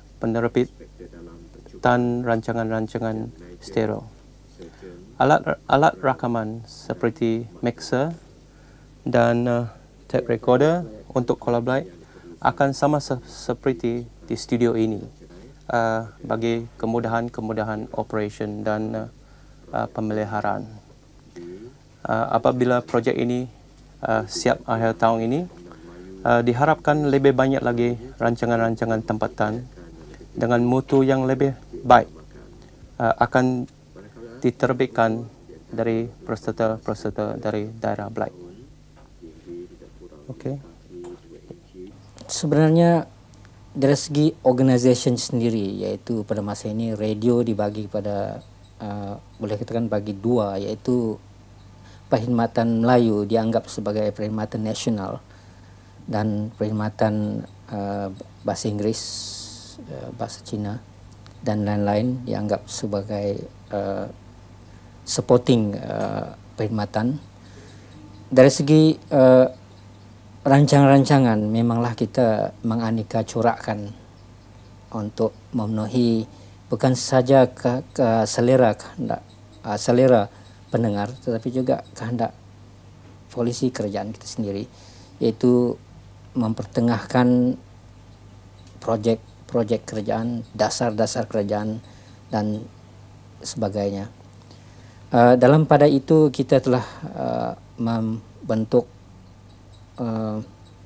Speaker 3: penerbitan rancangan-rancangan stereo. Alat alat rakaman seperti mixer dan uh, tape recorder untuk Kuala Belait akan sama se seperti di studio ini uh, bagi kemudahan-kemudahan operation dan uh, uh, pemeliharaan. Uh, apabila projek ini uh, siap akhir tahun ini, uh, diharapkan lebih banyak lagi rancangan-rancangan tempatan dengan mutu yang lebih baik uh, akan diterbitkan dari peserta-peserta dari daerah Belait. Okey.
Speaker 13: Sebenarnya dari segi organisasi sendiri, iaitu pada masa ini radio dibagi pada uh, boleh katakan bagi dua, iaitu perkhidmatan Melayu dianggap sebagai perkhidmatan nasional dan perkhidmatan uh, bahasa Inggeris, uh, bahasa Cina dan lain-lain dianggap sebagai uh, supporting uh, perkhidmatan. Dari segi uh, rancangan-rancangan memanglah kita menganeka corakkan untuk memenuhi bukan saja ke, ke selera kehendak uh, selera pendengar, tetapi juga kehendak polisi kerajaan kita sendiri, iaitu mempertengahkan projek-projek kerajaan, dasar-dasar kerajaan dan sebagainya. Uh, dalam pada itu kita telah uh, membentuk uh,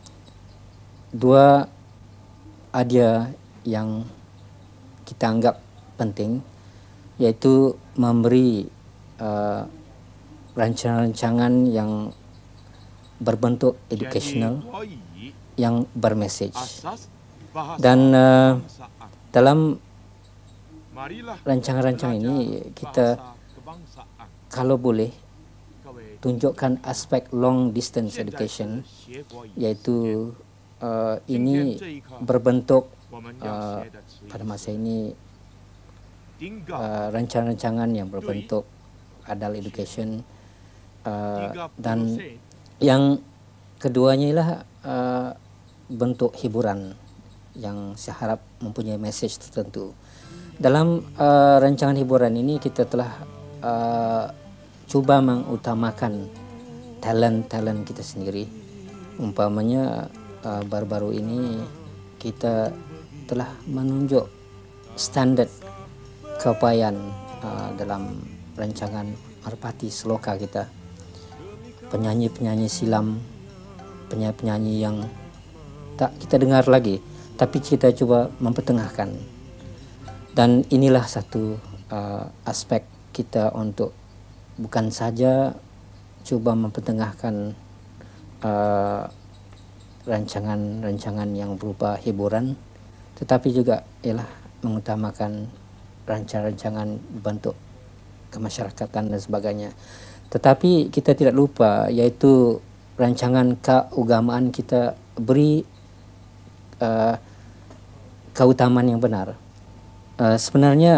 Speaker 13: dua idea yang kita anggap penting, iaitu memberi uh, rancangan-rancangan yang berbentuk educational, yang bermesej. Dan uh, dalam rancangan-rancangan ini kita kalau boleh tunjukkan aspek long distance education, iaitu uh, ini berbentuk uh, pada masa ini uh, rancangan-rancangan yang berbentuk adult education, uh, dan yang keduanya ialah uh, bentuk hiburan yang saya harap mempunyai mesej tertentu. Dalam uh, rancangan hiburan ini kita telah uh, cuba mengutamakan talent-talent kita sendiri. Umpamanya uh, baru-baru ini kita telah menunjuk standard keupayaan uh, dalam rancangan Merpati Seloka kita. Penyanyi-penyanyi silam, penyanyi-penyanyi yang tak kita dengar lagi, tapi kita cuba mempertengahkan. Dan inilah satu uh, aspek kita untuk bukan saja cuba mempertengahkan uh, rancangan-rancangan yang berupa hiburan, tetapi juga ialah mengutamakan rancangan-rancangan bentuk kemasyarakatan dan sebagainya. Tetapi kita tidak lupa, iaitu rancangan keagamaan kita beri uh, keutamaan yang benar. Uh, sebenarnya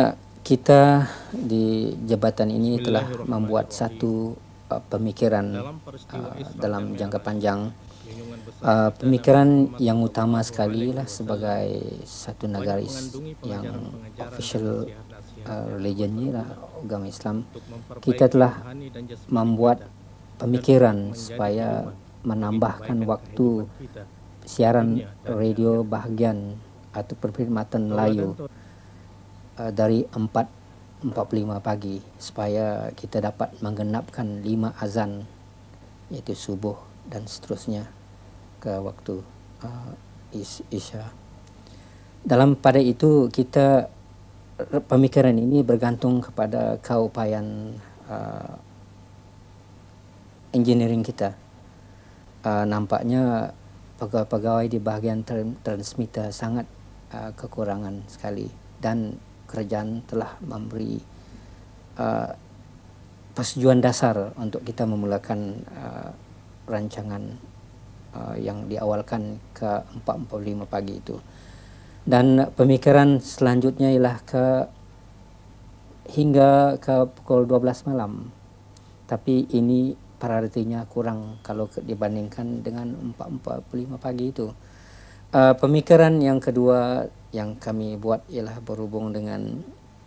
Speaker 13: kita di jabatan ini telah membuat satu uh, pemikiran uh, dalam jangka panjang. Uh, pemikiran yang utama sekali lah sebagai satu nagaris yang official uh, religion ni lah agama Islam, kita telah membuat pemikiran supaya menambahkan waktu siaran radio bahagian atau perkhidmatan Melayu uh, dari empat empat puluh lima pagi supaya kita dapat menggenapkan lima azan iaitu subuh dan seterusnya ke waktu uh, is, Isya. Dalam pada itu kita pemikiran ini bergantung kepada keupayaan uh, engineering kita. Uh, nampaknya pegawai-pegawai di bahagian transmitter sangat uh, kekurangan sekali dan kerajaan telah memberi uh, persetujuan dasar untuk kita memulakan uh, rancangan uh, yang diawalkan ke empat empat puluh lima pagi itu. Dan pemikiran selanjutnya ialah ke hingga ke pukul dua belas malam. Tapi ini prioritinya kurang kalau dibandingkan dengan empat empat puluh lima pagi itu. Uh, pemikiran yang kedua yang kami buat ialah berhubung dengan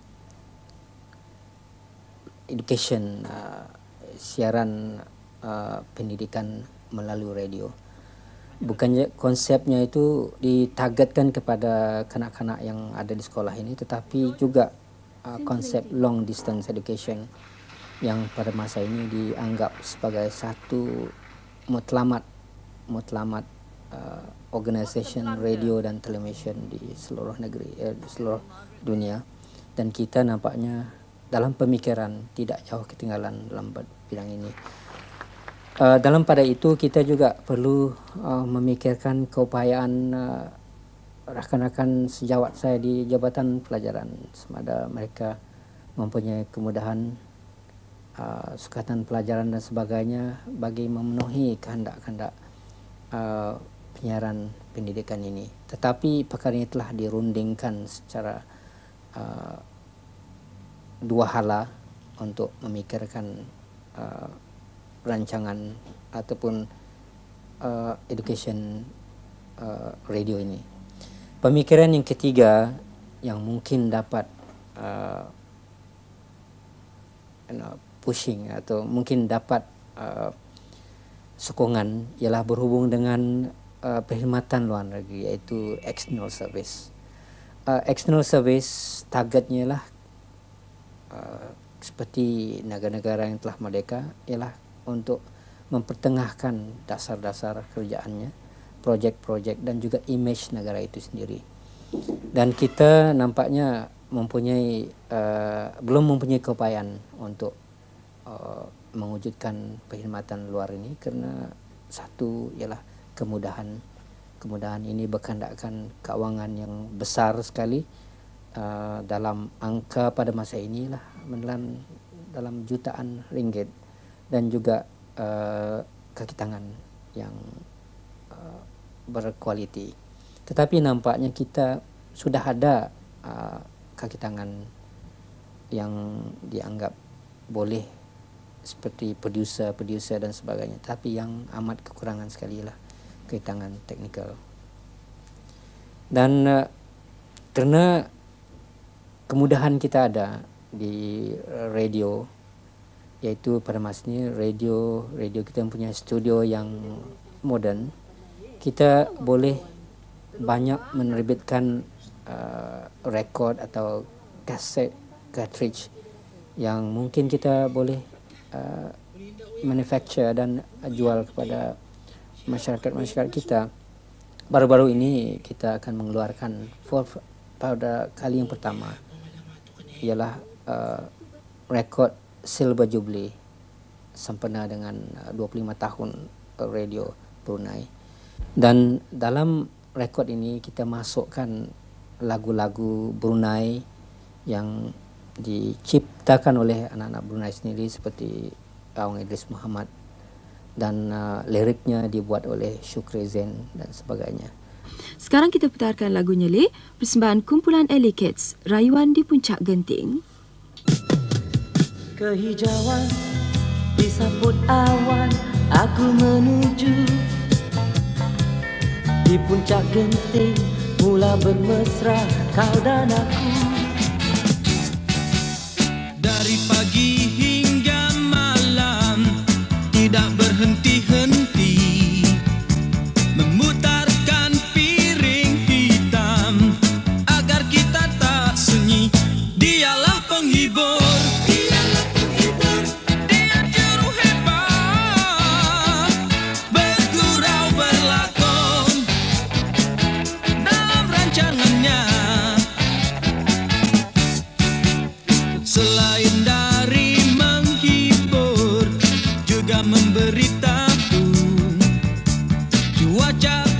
Speaker 13: education, uh, siaran uh, pendidikan melalui radio. Bukannya konsepnya itu ditargetkan kepada kanak-kanak yang ada di sekolah ini, tetapi juga uh, konsep long distance education yang pada masa ini dianggap sebagai satu mutlamat mutlamat uh, organisasi radio dan television di seluruh negeri, eh, di seluruh dunia. Dan kita nampaknya dalam pemikiran tidak jauh ketinggalan dalam bidang ini. Uh, dalam pada itu kita juga perlu uh, memikirkan keupayaan uh, rakan-rakan sejawat saya di Jabatan Pelajaran, semada mereka mempunyai kemudahan uh, sukatan pelajaran dan sebagainya bagi memenuhi kehendak-kehendak uh, penyiaran pendidikan ini. Tetapi perkara ini telah dirundingkan secara uh, dua hala untuk memikirkan uh, rancangan ataupun uh, education uh, radio ini. Pemikiran yang ketiga yang mungkin dapat uh, you know, pushing atau mungkin dapat uh, sokongan ialah berhubung dengan uh, perkhidmatan luar negeri, iaitu external service. Uh, external service targetnya ialah uh, seperti negara-negara yang telah merdeka ialah untuk mempertengahkan dasar-dasar kerjaannya, projek-projek dan juga image negara itu sendiri. Dan kita nampaknya mempunyai uh, belum mempunyai keupayaan untuk uh, mewujudkan perkhidmatan luar ini kerana satu ialah kemudahan. Kemudahan ini berkandakkan kewangan yang besar sekali uh, dalam angka pada masa inilah menelan dalam jutaan ringgit. Dan juga uh, kaki tangan yang uh, berkualiti. Tetapi nampaknya kita sudah ada uh, kaki tangan yang dianggap boleh seperti producer-producer dan sebagainya. Tapi yang amat kekurangan sekali lah kaki tangan teknikal. Dan uh, kerana kemudahan kita ada di radio, iaitu pada masa ini radio radio kita mempunyai studio yang moden, kita boleh banyak menerbitkan uh, rekod atau kaset cartridge yang mungkin kita boleh uh, manufacture dan jual kepada masyarakat-masyarakat kita. Baru-baru ini kita akan mengeluarkan for, pada kali yang pertama ialah uh, rekod Silver Jubilee sempena dengan dua puluh lima tahun radio Brunei. Dan dalam rekod ini kita masukkan lagu-lagu Brunei yang diciptakan oleh anak-anak Brunei sendiri seperti Awang Idris Muhammad, dan uh, liriknya dibuat oleh Syukri Zain dan sebagainya.
Speaker 14: Sekarang kita putarkan lagunya Le, persembahan kumpulan Ellie Kids, Rayuan di Puncak Genting. kehijauan disambut awan, aku menuju di puncak genting, mula bermesra kau dan aku.
Speaker 15: Dari pagi hingga malam tidak berhenti-henti memutarkan piring hitam agar kita tak sunyi. Dialah penghibur, dialah penghibur, dia juru hebat, bergurau berlakon dalam rancangannya. Selain dari menghibur, juga memberitahu cuaca